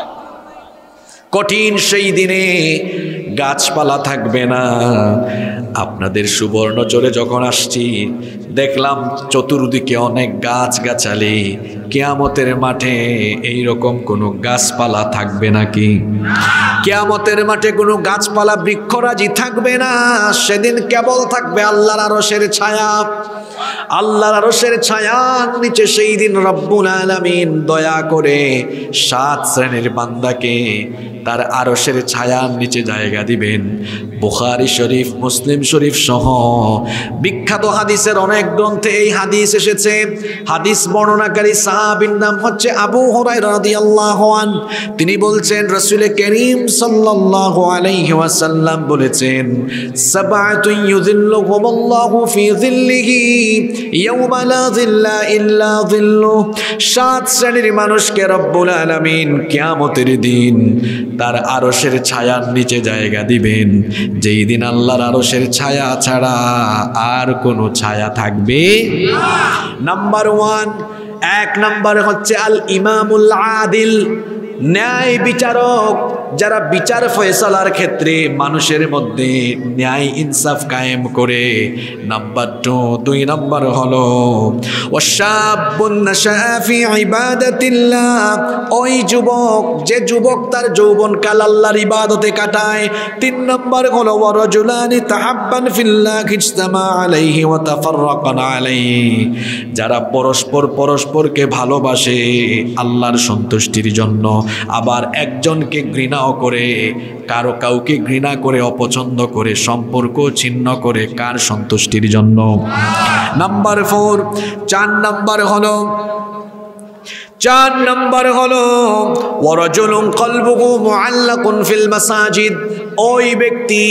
কঠিন সেই দিনে গাছপালা থাকবে না, আপনাদের সুবর্ণচরে যখন আসছি দেখলাম চতুর্দিকে অনেক গাছগাছালি, কিয়ামতের মাঠে এইরকম কোনো গাছপালা থাকবে নাকি? কিয়ামতের মাঠে কোনো গাছপালা বৃক্ষরাজি থাকবে না, সেদিন কেবল থাকবে আল্লাহর আরশের ছায়া। আল্লাহর আরশের ছায়ার নিচে সেই দিন রব্বুল আলামিন দয়া করে সাত শ্রেণীর বান্দাকে তার আরশের ছায়ার নিচে জায়গা দিবেন। বুখারী শরীফ, মুসলিম শরীফ সহ বিখ্যাত হাদিসের অনেক গ্রন্থে এই হাদিস এসেছে। হাদিস বর্ণনাকারী সাহাবীর নাম হচ্ছে আবু হুরায়রা রাদিয়াল্লাহু আনহু। তিনি বলছেন রাসূল করিম সাল্লাল্লাহু আলাইহি ওয়াসাল্লাম বলেছেন, সাবআতুন ইউযিল্লুহুমুল্লাহু ফি যিল্লিহি ইয়াওমা লা যিল্লা ইল্লা যিল্লুহ। সাত শ্রেণীর মানুষকে রব্বুল আলামিন কিয়ামতের দিন তার আরশের ছায়ার নিচে জায়গা দিবেন, যেই দিন আল্লাহর আরশের ছায়া ছাড়া আর কোনো ছায়া থাকবে না। নাম্বার ওয়ান, এক নাম্বার হচ্ছে আল ইমামুল আদিল, ন্যায় বিচারক, যারা বিচার ফয়সালার ক্ষেত্রে মানুষের মধ্যে ন্যায় ইনসাফ কায়েম করে। নাম্বার টু, দুই নাম্বার হলো ওয়াশাবুন নাশাআ ফি ইবাদাতিল্লাহ, ওই যুবক যে যুবক তার যৌবনকাল আল্লাহর ইবাদতে কাটায়। তিন নাম্বার হলো ওয়ারাজুলানি তাহাব্বান ফিল্লাহ ইজতামা আলাইহি ওয়া তাফাররাকা আলাইহি, যারা পরস্পর পরস্পরকে ভালোবাসে আল্লাহর সন্তুষ্টির জন্য, আবার একজনকে ঘৃণাও করে, কারো কাউকে ঘৃণা করে অপছন্দ করে সম্পর্ক ছিন্ন করে কার সন্তুষ্টির জন্য। নাম্বার ফোর, চার নাম্বার হলো চার নাম্বার হলো ওয়ারাজুলুন কলবুহু মুআল্লাকুন ফিল মাসাজিদ, ওই ব্যক্তি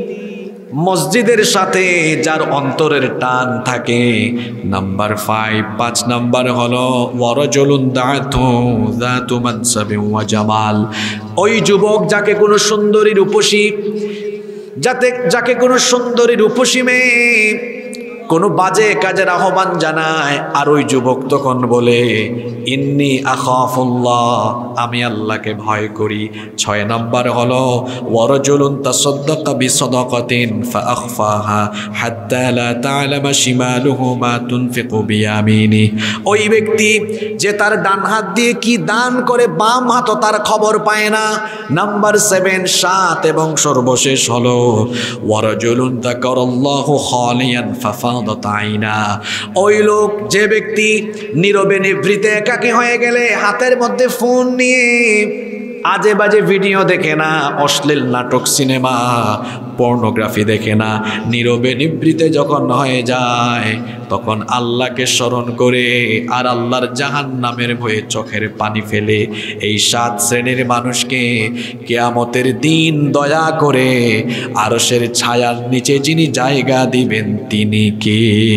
মসজিদের সাথে যার অন্তরের টান থাকে। নাম্বার ফাইভ, পাঁচ নাম্বার হলো ওয়ারাজুলুন দাআতু যাতু মানসাবিন ওয়া জামাল, ওই যুবক যাকে কোনো সুন্দরী রূপসী যাতে যাকে কোনো সুন্দরী রূপসী মেয়ে কোনো বাজে কাজের আহ্বান জানায়, আর ওই যুবক তখন বলে ইন্নী আখাফুল্লাহ, আমি আল্লাহকে ভয় করি। ছয় নম্বর হলো ওয়ারাজুলুন তাসাদ্দাকা বিসাদাকাতিন ফাআখফাহা হাত্তা লা তা'লামা শিমালুহু মা তুনফিকু বিয়ামিনি, ওই ব্যক্তি যে তার ডান হাত দিয়ে কি দান করে বাম হাত তার খবর পায় না। নাম্বার সেভেন, সাত এবং সর্বশেষ হলো ওয়ারাজুলুন যাকারাল্লাহু খালিয়ান ফাফা, ওই লোক যে ব্যক্তি নীরবে নিভৃতে একাকী হয়ে গেলে হাতের মধ্যে ফোন নিয়ে আজে বাজে ভিডিও দেখে না, অশ্লীল নাটক, সিনেমা, পর্নোগ্রাফি দেখে না, নীরবে নিভৃতে যখন হয়ে যায় তখন আল্লাহকে স্মরণ করে আর আল্লাহর জাহান্নামের ভয়ে চোখের পানি ফেলে, এই সাত শ্রেণীর মানুষকে কিয়ামতের দিন দয়া করে আরশের ছায়ার নিচে যিনি জায়গা দিবেন তিনি কে?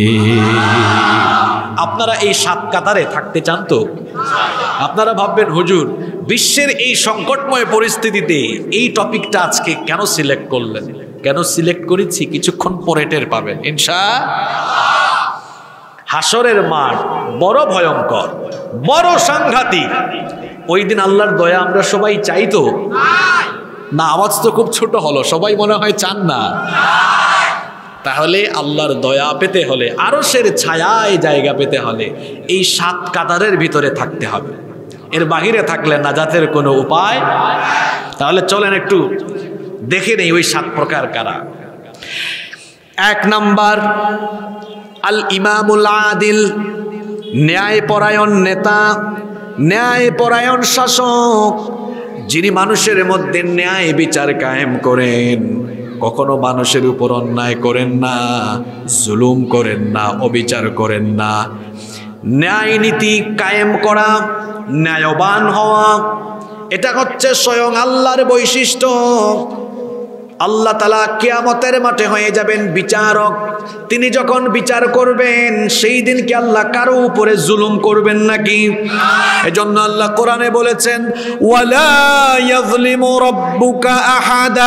আপনারা এই সাত কাতারে থাকতে চান তো? আপনারা ভাববেন হুজুর বিশ্বের এই সংকটময় পরিস্থিতিতে এই টপিকটা আজকে কেন সিলেক্ট করলেন? কেন সিলেক্ট করেছি কিছুক্ষণ পরে টের পাবেন ইনশাআল্লাহ। হাসরের মাঠ বড় ভয়ঙ্কর, বড় সাংঘাতিক। ওই দিন আল্লাহর দয়া আমরা সবাই চাই তো? না, আওয়াজ তো খুব ছোট হলো, সবাই মনে হয় চান না। তাহলে আল্লাহর দয়া পেতে হলে, আরশের ছায়ায় জায়গা পেতে হলে এই সাত কাতারের ভিতরে থাকতে হবে, এর বাহিরে থাকলে নাজাতের কোনো উপায়। তাহলে চলেন একটু দেখে নেই ওই সাত প্রকার কারা। এক নাম্বার আল ইমামুল আদিল, ন্যায়পরায়ণ নেতা, ন্যায়পরায়ণ শাসক, যিনি মানুষের মধ্যে ন্যায় বিচার কায়েম করেন, কখনো মানুষের উপর অন্যায় করেন না, জুলুম করেন না, অবিচার করেন না। ন্যায় নীতি কায়েম করা, ন্যায়বান হওয়া, এটা হচ্ছে স্বয়ং আল্লাহর বৈশিষ্ট্য। আল্লাহ তাআলা কিয়ামতের মাঠে হয়ে যাবেন বিচারক। তিনি যখন বিচার করবেন সেই দিন কি আল্লাহ কারো উপরে জুলুম করবেন নাকি? এজন্য আল্লাহ কোরআনে বলেছেন ওয়ালা ইয়াযলিমু রাব্বুকা আহাদা,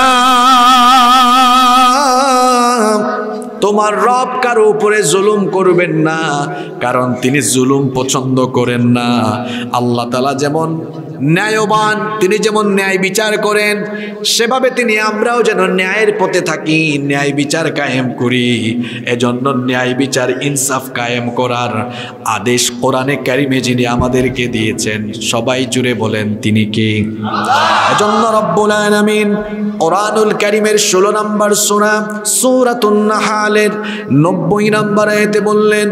তোমার রব কারো উপরে জুলুম করবেন না, কারণ তিনি জুলুম পছন্দ করেন না। আল্লাহ তাআলা যেমন ন্যায়বান, তিনি যেমন ন্যায় বিচার করেন সেভাবে তিনি আমরাও যেন ন্যায়ের পথে থাকি, ন্যায় বিচার কায়েম করি। এজন্য ন্যায় বিচার ইনসাফ কায়েম করার আদেশ কোরআনে কারিমে যিনি আমাদেরকে দিয়েছেন, সবাই জুড়ে বলেন তিনি কে? এজন্য রব্বুল আলামিন কোরআনুল কারিমের ষোলো নম্বর সূরা সূরাতুন নাহলের নব্বই নম্বর আয়াতে বললেন,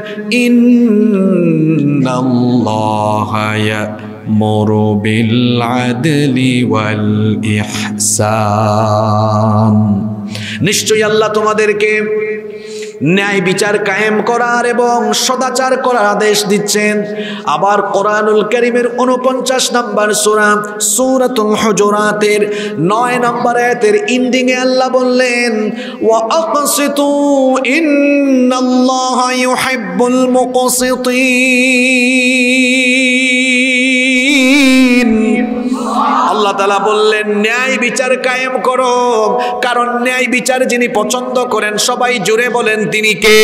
ইন্নাল্লাহা ইয়া'মুরু বিল আদলি ওয়াল ইহসান, নিশ্চয়ই আল্লাহ তোমাদেরকে ন্যায় বিচার কায়েম করার এবং সদাচার করার আদেশ দিচ্ছেন। আবার কোরআনুল কারীমের উনপঞ্চাশ নম্বর সূরা সূরাতুল হুজুরাতের নয় নম্বর আয়াতের এন্ডিং এ আল্লাহ বললেন, ওয়া আকসিতু ইন্নাল্লাহা ইউহিব্বুল মুকসিতিন। আল্লাহ তাআলা বললেন ন্যায় বিচার কায়েম করো, কারণ ন্যায় বিচার যিনি পছন্দ করেন, সবাই জুড়ে বলেন তিনি কে?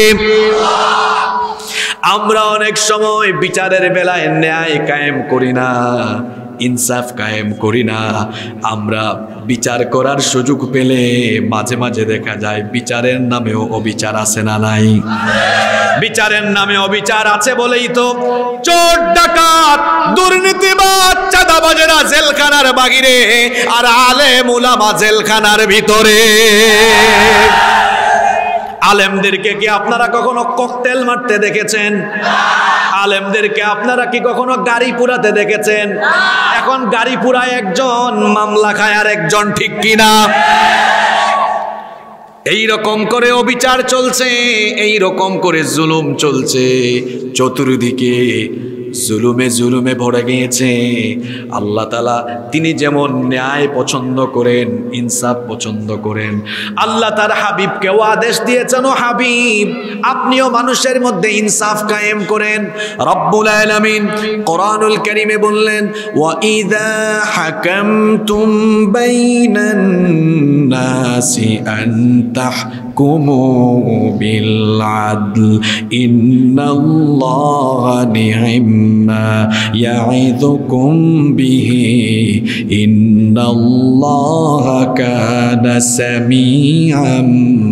আমরা অনেক সময় বিচারের বেলায় ন্যায় কায়েম করি না, ইনসাফ কায়েম করি না। আমরা বিচার করার সুযোগ পেলে মাঝে মাঝে দেখা যায় বিচারের নামেও অবিচার আছে না নাই? বিচারের নামে অবিচার আছে বলেই তো চোর ডাকাত দুর্নীতিবাজ চাঁদাবাজেরা জেলখানার বাহিরে আর আলেম উলামা জেলখানার ভিতরে। আলেমদেরকে কি আপনারা কখনো ককটেল মারতে দেখেছেন? আলেমদেরকে আপনারা কি কখনো গাড়ি পুরাতে দেখেছেন? এখন গাড়ি পুরায় একজন, মামলা খায় আর একজন, ঠিক কিনা? এই রকম করে অবিচার চলছে, এই রকম করে জুলুম চলছে, চতুর্দিকে জুলুমে জুলুমে ভরে গিয়েছে। আল্লাহ তাআলা তিনি যেমন ন্যায় পছন্দ করেন, ইনসাফ পছন্দ করেন, আল্লাহ তার হাবিবকেও আদেশ দিয়েছেন, ও হাবিব আপনিও মানুষের মধ্যে ইনসাফ কায়েম করেন। রব্বুল আলামিন কোরআনুল কারীমে বললেন, ওয়া ইযা হাকামতুম বাইনান নাসি আন তাহকুমু বিল আদল ইন্নাল্লাহা নি'মা ইয়া'iযুকুম বিহি ইন্নাল্লাহা কানা সামিআম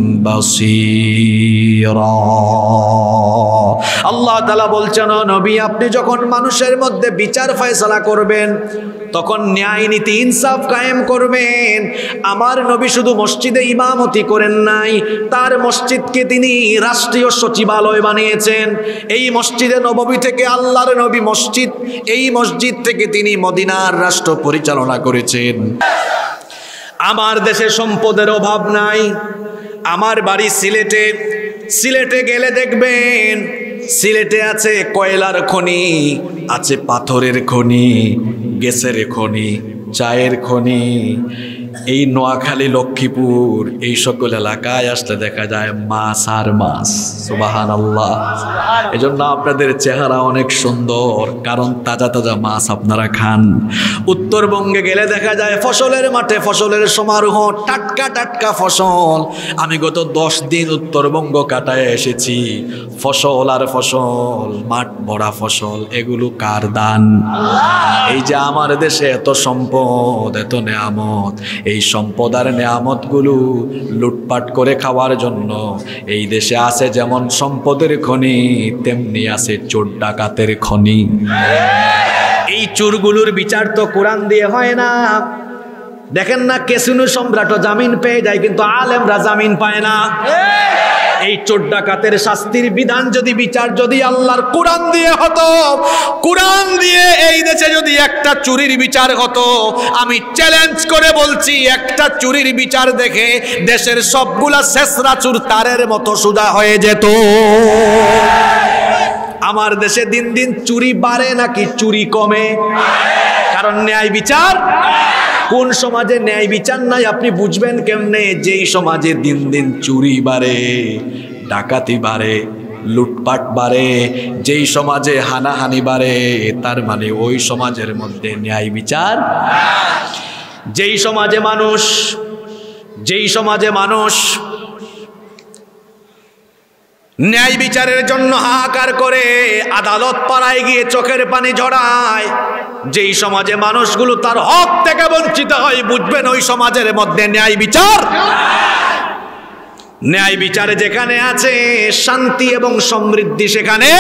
বাসীরা। আল্লাহ তাআলা বলছেন, ও নবী আপনি যখন মানুষের মধ্যে বিচার ফয়সালা করবেন, তখন ন্যায় নীতি ইনসাফ কায়েম করবেন। আমার নবী শুধু মসজিদে ইমামতি করেন নাই, তার মসজিদকে তিনি রাষ্ট্রীয় সচিবালয় বানিয়েছেন। এই মসজিদে নববী থেকে আল্লাহর নবী মসজিদ, এই মসজিদ থেকে তিনি মদিনার রাষ্ট্র পরিচালনা করেছেন। আমার দেশে সম্পদের অভাব নাই। আমার বাড়ি সিলেটে, সিলেটে গেলে দেখবেন সিলেটে আছে কয়লার খনি, আছে পাথরের খনি, গ্যাসের খনি, চায়ের খনি। এই নোয়াখালী, লক্ষ্মীপুর এই সকল এলাকায় আসলে দেখা যায় মাছ আর মাছ। সুবহানাল্লাহ। এজন্য আপনাদের চেহারা অনেক সুন্দর, কারণ তাজা তাজা মাছ আপনারা খান। উত্তরবঙ্গে গেলে দেখা যায় ফসলের মাঠে ফসলের সমারোহ, টাটকা টাটকা ফসল। আমি গত দশ দিন উত্তরবঙ্গ কাটায় এসেছি, ফসল আর ফসল, মাঠ ভরা ফসল। এগুলো কার দান? এই যে আমার দেশে এত সম্পদ, এত নেয়ামত, এই সম্পদ আর নেয়ামত গুলো লুটপাট করে খাওয়ার জন্য এই দেশে আছে যেমন সম্পদের খনি, তেমনি আছে চোর ডাকাতের খনি। এই চোরগুলোর বিচার তো কোরআন দিয়ে হয় না। দেখেন না, কেসিনো সম্রাটও জামিন পেয়ে যায়, কিন্তু আলেমরা জামিন পায় না। এই চোর ডাকাতের শাস্তির বিধান যদি, বিচার যদি আল্লাহর কোরআন দিয়ে হতো, কোরআন দিয়ে এই দেশে যদি একটা চুরির বিচার হতো, আমি চ্যালেঞ্জ করে বলছি একটা চুরির বিচার দেখে দেশের সবগুলা শেষরা চুর তারের মতো সোজা হয়ে যেত। আমার দেশে দিন দিন চুরি বাড়ে নাকি চুরি কমে? কারণ ন্যায় বিচার। কোন সমাজে ন্যায় বিচার নাই আপনি বুঝবেন কেমনে? যেই সমাজে দিন দিন চুরি বাড়ে, ডাকাতি বাড়ে, লুটপাট বাড়ে, যেই সমাজে হানাহানি বাড়ে, তার মানে ওই সমাজের মধ্যে ন্যায় বিচার। যেই সমাজে মানুষ যেই সমাজে মানুষ ন্যায় বিচারের জন্য হাহাকার করে আদালত পাড়ায় গিয়ে চোখের পানি ঝরায়। যেই সমাজে মানুষগুলো তার হক থেকে বঞ্চিত হয়, বুঝবেন ওই সমাজের মধ্যে ন্যায় বিচার। ন্যায় বিচারে যেখানে আছে শান্তি এবং সমৃদ্ধি, সেখানে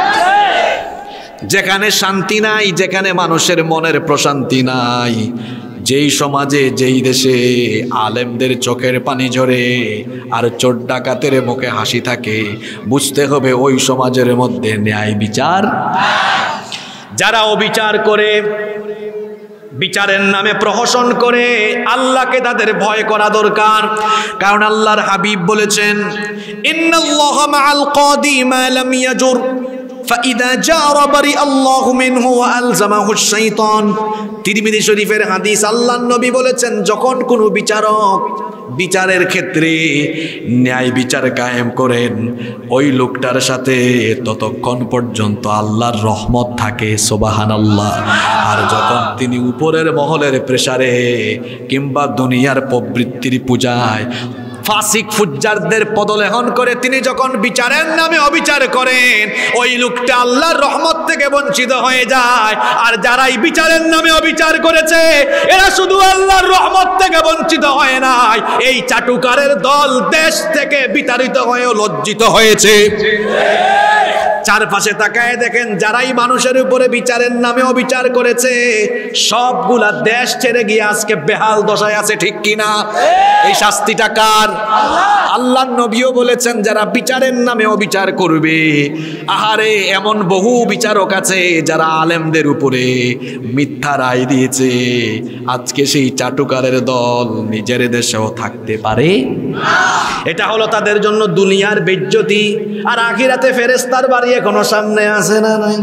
যেখানে শান্তি নাই, যেখানে মানুষের মনের প্রশান্তি নাই, যেই সমাজে যেই দেশে আলেমদের চোখের পানি ঝরে আর চোর ডাকাতের মুখে হাসি থাকে, বুঝতে হবে ওই সমাজের মধ্যে ন্যায় বিচার। যারা অবিচার করে, বিচারের নামে প্রহসন করে, আল্লাহকে তাদের ভয় করা দরকার। কারণ আল্লাহর হাবিব বলেছেন, ইন্নাল্লাহা মাআল কাদি মা লাম ইয়াজুর ফাইদা জারা বারি আল্লাহু মিনহু ওয়া আলজামাহু শাইতান। তিরমিজি শরীফের হাদিস, আল্লাহর নবী বলেছেন, যখন কোনো বিচারক বিচারের ক্ষেত্রে ন্যায় বিচার কায়েম করেন, ওই লোকটার সাথে ততক্ষণ পর্যন্ত আল্লাহর রহমত থাকে, সুবহানাল্লাহ। আর যখন তিনি উপরের মহলের প্রেসারে কিংবা দুনিয়ার প্রবৃত্তির পূজায় ফাসিক ফুজ্জারদের পদলেহন করে তিনি যখন বিচারের নামে অবিচার করেন, ওই লোকটা আল্লাহর রহমত থেকে বঞ্চিত হয়ে যায়। আর যারাই বিচারের নামে অবিচার করেছে, এরা শুধু আল্লাহর রহমত থেকে বঞ্চিত হয় নাই, এই চাটুকারের দল দেশ থেকে বিতাড়িত হয়েও লজ্জিত হয়েছে। চারপাশে তাকায় দেখেন, যারাই মানুষের উপরে বিচারের নামে অবিচার করেছে, সবগুলা দেশ ছেড়ে গিয়ে আজকে বেহাল দশায় আছে, ঠিক কিনা? এই শাস্তিটা কার? আল্লাহর নবীও বলেছেন, যারা বিচারের নামে অবিচার করবে, আহারে এমন বহু বিচারক আছে যারা আলেমদের উপরে মিথ্যা রায় দিয়েছে, আজকে সেই চাটুকারের দল নিজের দেশেও থাকতে পারে। এটা হলো তাদের জন্য দুনিয়ার বেজ্জতি। আর আখিরাতে ফেরেশতার বাড়ি এখনো সামনে আছে না নাই?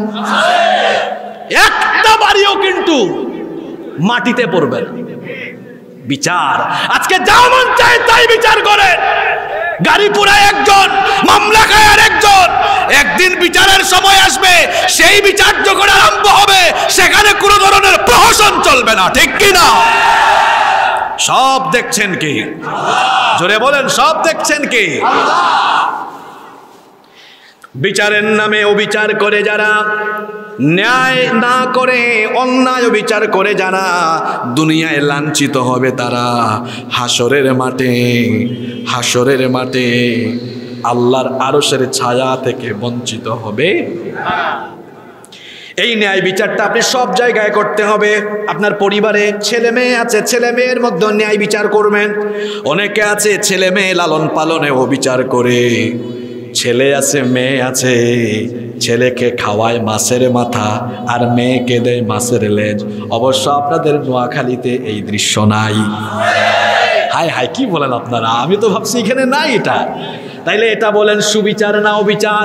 একটা বাড়িও কিন্তু মাটিতে পড়বে না। বিচার আজকে যা মন চায় তাই বিচার করে, গাড়ি পুরায় একজন, মামলা খায় আর একজন। একদিন বিচারের সময় আসবে, সেই বিচার যখন আরম্ভ হবে, সেখানে কোনো ধরনের প্রহসন চলবে না, ঠিক কিনা? সব দেখছেন কি? জোরে বলেন, সব দেখছেন কি? বিচারের নামে অবিচার করে যারা, ন্যায় না করে অন্যায় বিচার করে যারা, দুনিয়ায় লাঞ্ছিত হবে তারা হাসরের মাঠে, হাসরের মাঠে আল্লাহর আরশের ছায়া থেকে বঞ্চিত হবে। এই ন্যায় বিচারটা আপনি সব জায়গায় করতে হবে। আপনার পরিবারে ছেলে মেয়ে আছে, ছেলে মেয়ের মধ্যে ন্যায় বিচার করবেন। অনেকে আছে ছেলে মেয়ে লালন পালনে অবিচার করে, ছেলে আছে মেয়ে আছে, ছেলেকে খাওয়ায় মাছের মাথা আর মেয়েকে দেয় মাছের লেজ। অবশ্য আপনাদের নোয়াখালীতে এই দৃশ্য নাই। হায় হায়, কি বলেন আপনারা? আমি তো ভাবছি এখানে নাই এটা। তাইলে এটা বলেন সুবিচার না অবিচার?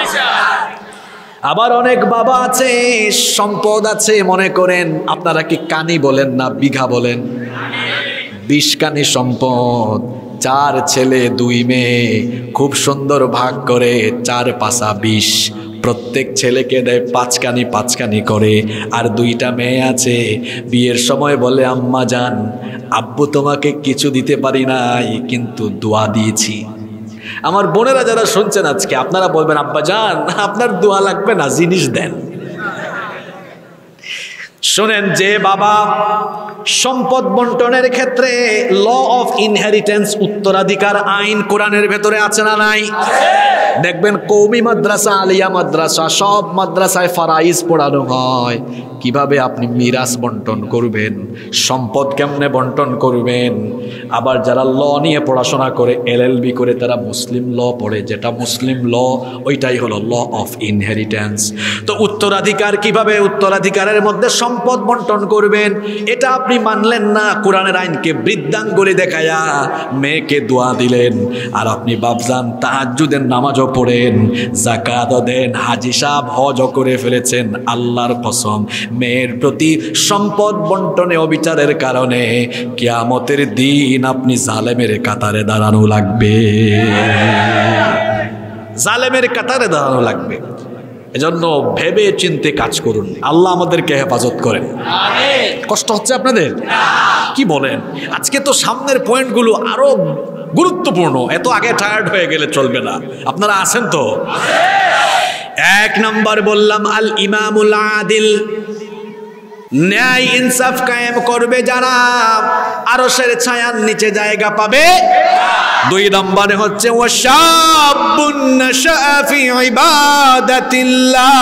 আবার অনেক বাবা আছে, সম্পদ আছে, মনে করেন আপনারা কি কানি বলেন না বিঘা বলেন? বিশ কানি সম্পদ, চার ছেলে দুই মেয়ে, খুব সুন্দর ভাগ করে চার পাশা বিশ, প্রত্যেক ছেলেকে দেয় পাঁচকানি পাঁচকানি করে। আর দুইটা মেয়ে আছে, বিয়ের সময় বলে আম্মা জান, আব্বু তোমাকে কিছু দিতে পারি নাই, কিন্তু দোয়া দিয়েছি। আমার বোনেরা যারা শুনছেন আজকে, আপনারা বলবেন আব্বা জান আপনার দোয়া লাগবে না, জিনিস দেন। শোনেন, যে বাবা সম্পদ বন্টনের ক্ষেত্রে ল অফ ইনহেরিটেন্স, উত্তরাধিকার আইন কোরআনের ভেতরে আছে না নাই? দেখবেন কওমি মাদ্রাসা, আলিয়া মাদ্রাসা, সব মাদ্রাসায় ফারাইজ পড়ানো হয়, কিভাবে আপনি মিরাস বন্টন করবেন, সম্পদ কেমনে বন্টন করবেন। আবার যারা ল নিয়ে পড়াশোনা করে, এল এল বি করে, তারা মুসলিম ল পড়ে, যেটা মুসলিম ল ওইটাই হলো ল অফ ইনহেরিটেন্স। তো উত্তরাধিকার, কিভাবে উত্তরাধিকারের মধ্যে সম্পদ বন্টন করবেন, এটা আপনি মানলেন না, কোরআনের আইনকে বৃদ্ধাঙ্গুলি দেখায়া মেয়েকে দোয়া দিলেন। আর আপনি বাপজান তাহাজ্জুদের নামাজও পড়েন, যাকাতও দেন, হাজি সাহেব হজও করে ফেলেছেন, আল্লাহর কসম মেয়ের প্রতি সম্পদ বন্টনে অবিচারের কারণে কিয়ামতের দিন আপনি জালেমের কাতারে দাঁড়ানো লাগবে, জালেমের কাতারে দাঁড়ানো লাগবে। এজন্য ভেবে চিন্তে কাজ করুন। আল্লাহ আমাদেরকে হেফাজত করেন। কষ্ট হচ্ছে আপনাদের? কি বলেন? আজকে তো সামনের পয়েন্টগুলো আরো গুরুত্বপূর্ণ, এত আগে টায়ার্ড হয়ে গেলে চলবে না। আপনারা আছেন তো? এক নম্বর বললাম আল ইমামুল আদিল, ন্যায় ইনসাফ কায়েম করবে যারা, আরশের ছায়ার নিচে জায়গা পাবে। দুই নম্বরে হচ্ছে ওয়াশাবুন নাশাআ ফি ইবাদাতিল্লাহ,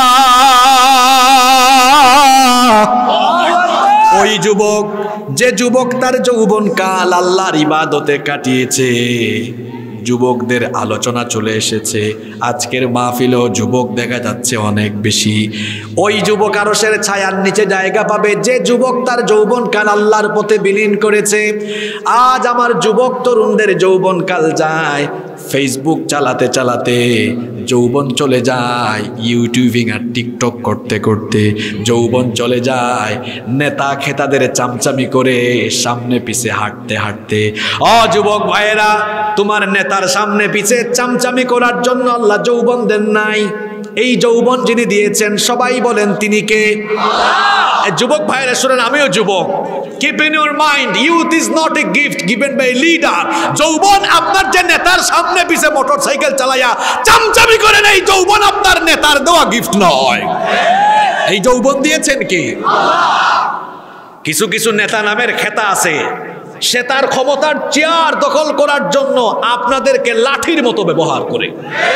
ওই যুবক যে যুবক তার যৌবনকাল আল্লাহর ইবাদতে কাটিয়েছে। যুবকদের আলোচনা চলে এসেছে আজকের মাহফিলেও, যুবক দেখা যাচ্ছে অনেক বেশি। ওই যুবক আরশের ছায়ার নিচে জায়গা পাবে যে যুবক তার যৌবনকাল আল্লাহর পথে বিলীন করেছে। আজ আমার যুবক তরুণদের যৌবনকাল যায় ফেসবুক চালাতে চালাতে, যৌবন চলে যায় ইউটিউবিং আর টিকটক করতে করতে, যৌবন চলে যায় নেতা খেতাদের চামচামি করে সামনে পিছে হাঁটতে হাঁটতে। ও যুবক ভাইয়েরা, তোমার নেতার সামনে পিছে চামচামি করার জন্য আল্লাহ যৌবন দেন নাই। এই যৌবন যিনি দিয়েছেন সবাই বলেন তিনি কে? আল্লাহ। যুবক ভাইয়েরা শুনেন, আমিও যুবক। Keep in your mind, youth is not a gift given by a leader. যৌবন আপনার যে নেতার সামনে পিছে মোটরসাইকেল চালায়া চামচামি করেন, এই যৌবন আপনার নেতার দেওয়া গিফট নয়। এই যৌবন দিয়েছেন কি? আল্লাহ। কিছু কিছু নেতা নামের খেতা আছে, সে তার ক্ষমতার চেয়ার দখল করার জন্য আপনাদেরকে লাঠির মতো ব্যবহার করে।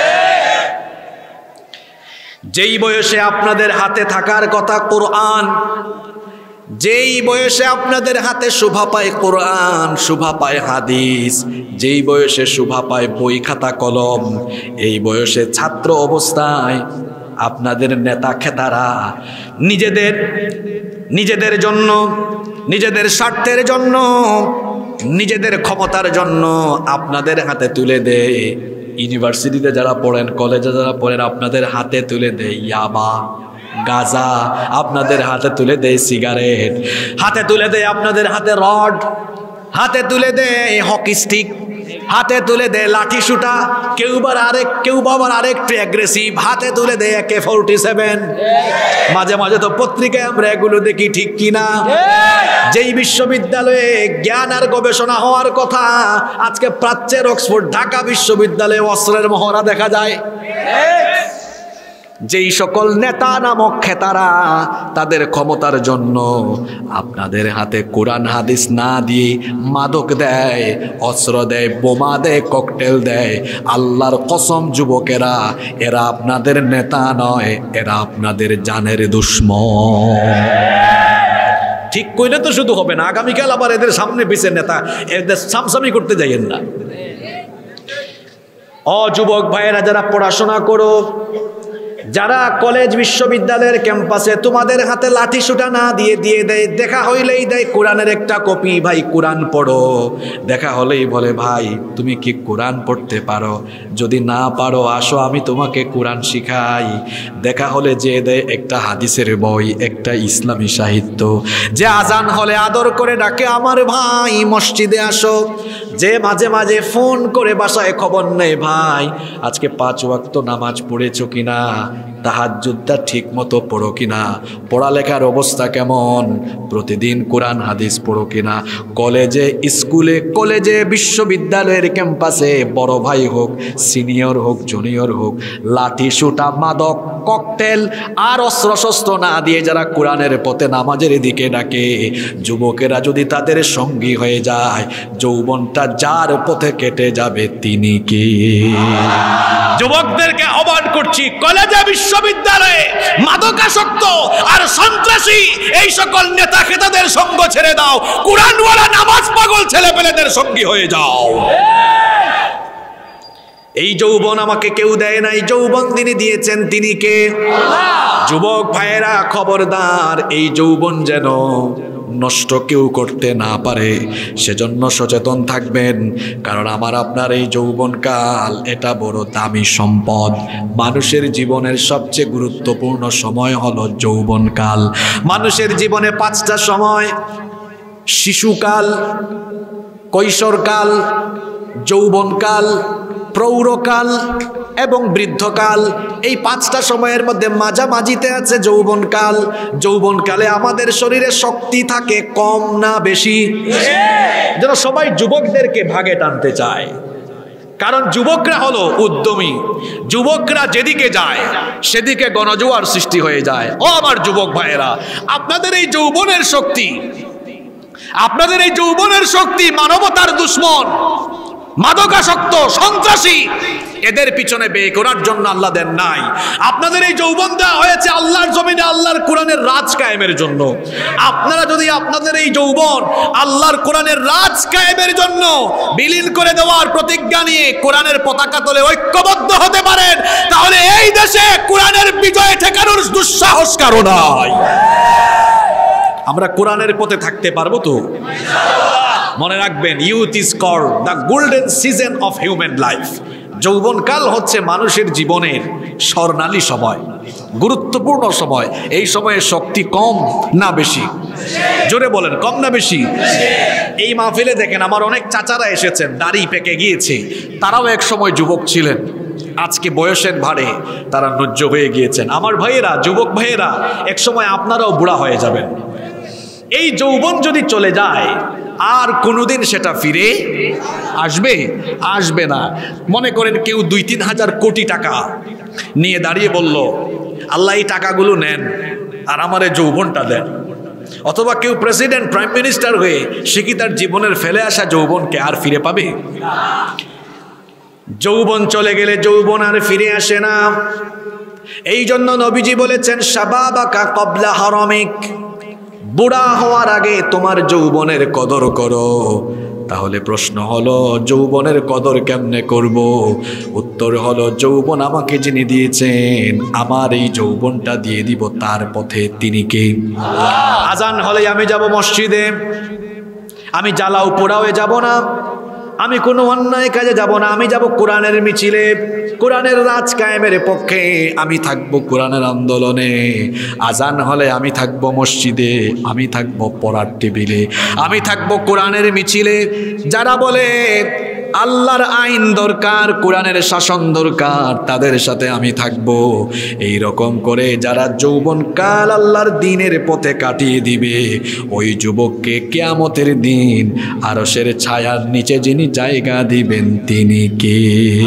যেই বয়সে আপনাদের হাতে থাকার কথা কোরআন, যেই বয়সে আপনাদের হাতে শোভা পায় কোরআন, শোভা পায় হাদিস, যেই বয়সে শোভা পায় বই খাতা কলম, এই বয়সে ছাত্র অবস্থায় আপনাদের নেতা খেতারা নিজেদের নিজেদের জন্য, নিজেদের স্বার্থের জন্য, নিজেদের ক্ষমতার জন্য আপনাদের হাতে তুলে দেয়। ইউনিভার্সিটিতে যারা পড়েন, কলেজে যারা পড়েন, আপনাদের হাতে তুলে দেয় ইয়াবা, গাঁজা, আপনাদের হাতে তুলে দেয় সিগারেট, হাতে তুলে দেয় আপনাদের হাতে রড, হাতে তুলে দেয় হকি স্টিক, হাতে তুলে দেয় লাঠি সুটা, কেউ বার আরেক কেউ বাবার আরেকটু অ্যাগ্রেসিভ, হাতে তুলে দেয় একে ফোরটি সেভেন। মাঝে মাঝে তো পত্রিকায় আমরা এগুলো দেখি, ঠিক কিনা? যেই বিশ্ববিদ্যালয়ে জ্ঞান আর গবেষণা হওয়ার কথা, আজকে প্রাচ্যের অক্সফোর্ড, ঢাকা বিশ্ববিদ্যালয়ে অস্ত্রের মহড়া দেখা যায়। যেই সকল নেতা নামক খেতারা তাদের ক্ষমতার জন্য আপনাদের হাতে কোরআন হাদিস না দিয়ে মাদক দেয়, অস্ত্র দেয়, বোমা দেয়, ককটেল দেয়, আল্লাহর কসম যুবকেরা, এরা আপনাদের নেতা নয়, এরা আপনাদের জানের দুশ্মন। ঠিক কইলে তো শুধু হবে না, আগামীকাল আবার এদের সামনে পিছে নেতা, এদের সামসামি করতে যাইয়েন না। ও যুবক ভাইয়েরা, যারা পড়াশোনা করো, যারা কলেজ বিশ্ববিদ্যালয়ের ক্যাম্পাসে তোমাদের হাতে লাঠি সুটা না দিয়ে দিয়ে দেয়, দেখা হইলেই দেয় কোরআনের একটা কপি, ভাই কোরআন পড়ো। দেখা হলেই বলে ভাই তুমি কি কোরআন পড়তে পারো? যদি না পারো আসো আমি তোমাকে কোরআন শিখাই। দেখা হলে যে দেয় একটা হাদিসের বই, একটা ইসলামী সাহিত্য। যে আজান হলে আদর করে ডাকে আমার ভাই মসজিদে আসো। যে মাঝে মাঝে ফোন করে বাসায় খবর নেই, ভাই আজকে পাঁচ ওয়াক্ত নামাজ পড়েছো কিনা, তাহাজ্জুদটা ঠিক মতো পড়ো কিনা, পড়ালেখার অবস্থা কেমন, প্রতিদিন কোরআন হাদিস পড়ো কিনা। কলেজে, স্কুলে, কলেজে, বিশ্ববিদ্যালয়ের ক্যাম্পাসে বড় ভাই হোক, সিনিয়র হোক, জুনিয়র হোক, লাঠি সুটা, মাদক, ককটেল আর অস্ত্রশস্ত্র না দিয়ে যারা কোরআনের পথে নামাজের দিকে ডাকে, যুবকেরা যদি তাদের সঙ্গী হয়ে যায়, যৌবনটা যার পথে কেটে যাবে তিনি কি? যুবকদেরকে আহ্বান করছি, কলেজে বিশ্ববিদ্যালয়ে মাদকাসক্ত আর সন্ত্রাসী এই সকল নেতা খেতাদের সঙ্গ ছেড়ে দাও, কোরআনওয়ালা নামাজ পাগল ছেলে পেলেদের সঙ্গী হয়ে যাও। এই যৌবন আমাকে কেউ দেয় নাই, যৌবন তিনি দিয়েছেন, তিনি কে? আল্লাহ। যুবক ভাইয়েরা খবরদার, এই যৌবন যেন নষ্ট কেউ করতে না পারে, সেজন্য সচেতন থাকবেন। কারণ আমার আপনার এই যৌবনকাল এটা বড় দামি সম্পদ। মানুষের জীবনের সবচেয়ে গুরুত্বপূর্ণ সময় হলো যৌবনকাল। মানুষের জীবনে পাঁচটা সময়: শিশুকাল, কৈশোরকাল, যৌবনকাল, প্রৌঢ়কাল এবং বৃদ্ধকাল, এই পাঁচটা সময়ের মধ্যে মাঝামাঝিতে আছে যৌবনকাল। যৌবনকালে আমাদের শরীরে শক্তি থাকে কম না বেশি? যেন সবাই যুবকদেরকে ভাগে টানতে চায়, কারণ যুবকরা হলো উদ্যমী। যুবকরা যেদিকে যায় সেদিকে গণজোয়ার সৃষ্টি হয়ে যায়। ও আমার যুবক ভাইয়েরা, আপনাদের এই যৌবনের শক্তি, আপনাদের এই যৌবনের শক্তি মানবতার দুশ্মন, মাদকাসক্ত, সন্ত্রাসী, এদের পিছনে ব্যয় করার জন্য আল্লাহ দেন নাই। আপনাদের এই যৌবন দেওয়া হয়েছে আল্লাহর জমিনে আল্লাহর কোরআনের রাজ কায়েমের জন্য। আপনারা যদি আপনাদের এই যৌবন আল্লাহর কোরআনের রাজ কায়েমের জন্য বিলীন করে দেওয়ার প্রতিজ্ঞা নিয়ে কোরআনের পতাকা তলে ঐক্যবদ্ধ হতে পারেন, তাহলে এই দেশে কোরআনের বিজয় ঠেকানোর দুঃসাহস কারো নাই। আমরা কোরআনের পথে থাকতে পারবো তো? মনে রাখবেন, youth is called the golden season of human life. যৌবনকাল হচ্ছে মানুষের জীবনের স্বর্ণালী সময়, গুরুত্বপূর্ণ সময়। এই সময়ে শক্তি কম না বেশি? জোরে বলেন, কম না বেশি? এই মাহফিলে দেখেন আমার অনেক চাচারা এসেছেন, দাড়ি পেকে গিয়েছে, তারাও এক সময় যুবক ছিলেন, আজকে বয়সের ভারে তারা নজ্জ হয়ে গিয়েছেন। আমার ভাইয়েরা, যুবক ভাইয়েরা, এক সময় আপনারাও বুড়া হয়ে যাবেন। এই যৌবন যদি চলে যায় আর কোনোদিন সেটা ফিরে আসবে? আসবে না। মনে করেন কেউ দুই তিন হাজার কোটি টাকা নিয়ে দাঁড়িয়ে বলল, আল্লাহ এই টাকাগুলো নেন আর আমার এই যৌবনটা দেন। অথবা কেউ প্রেসিডেন্ট, প্রাইম মিনিস্টার হয়ে সে কি তার জীবনের ফেলে আসা যৌবনকে আর ফিরে পাবে? যৌবন চলে গেলে যৌবন আর ফিরে আসে না। এই জন্য নবীজি বলেছেন, শাবাবাকা ক্বাবলা হারামিক, বুড়া হওয়ার আগে তোমার যৌবনের কদর করো। তাহলে প্রশ্ন হলো, যৌবনের কদর কেমনে করব? উত্তর হলো, যৌবন আমাকে যিনি দিয়েছেন, আমার এই যৌবনটা দিয়ে দিব তার পথে। তিনি কে? আজান হলে আমি যাব মসজিদে, আমি জ্বালাও পোড়াও যাব না, আমি কোনো অন্যায় কাজে যাব না, আমি যাব কোরআনের মিছিলে, কোরআনের রাজ কায়েমের পক্ষে আমি থাকব, কোরআনের আন্দোলনে। আজান হলে আমি থাকব মসজিদে, আমি থাকব পড়ার টেবিলে, আমি থাকব কোরআনের মিছিলে। যারা বলে আল্লাহর আইন দরকার, কোরআনের শাসন দরকার, তাদের সাথে আমি থাকব। এই রকম করে যারা যৌবনকাল আল্লাহর দ্বীনের পথে কাটিয়ে দিবে, ওই যুবককে কিয়ামতের দিন আরশের ছায়ার নিচে যিনি জায়গা দিবেন তিনি কে?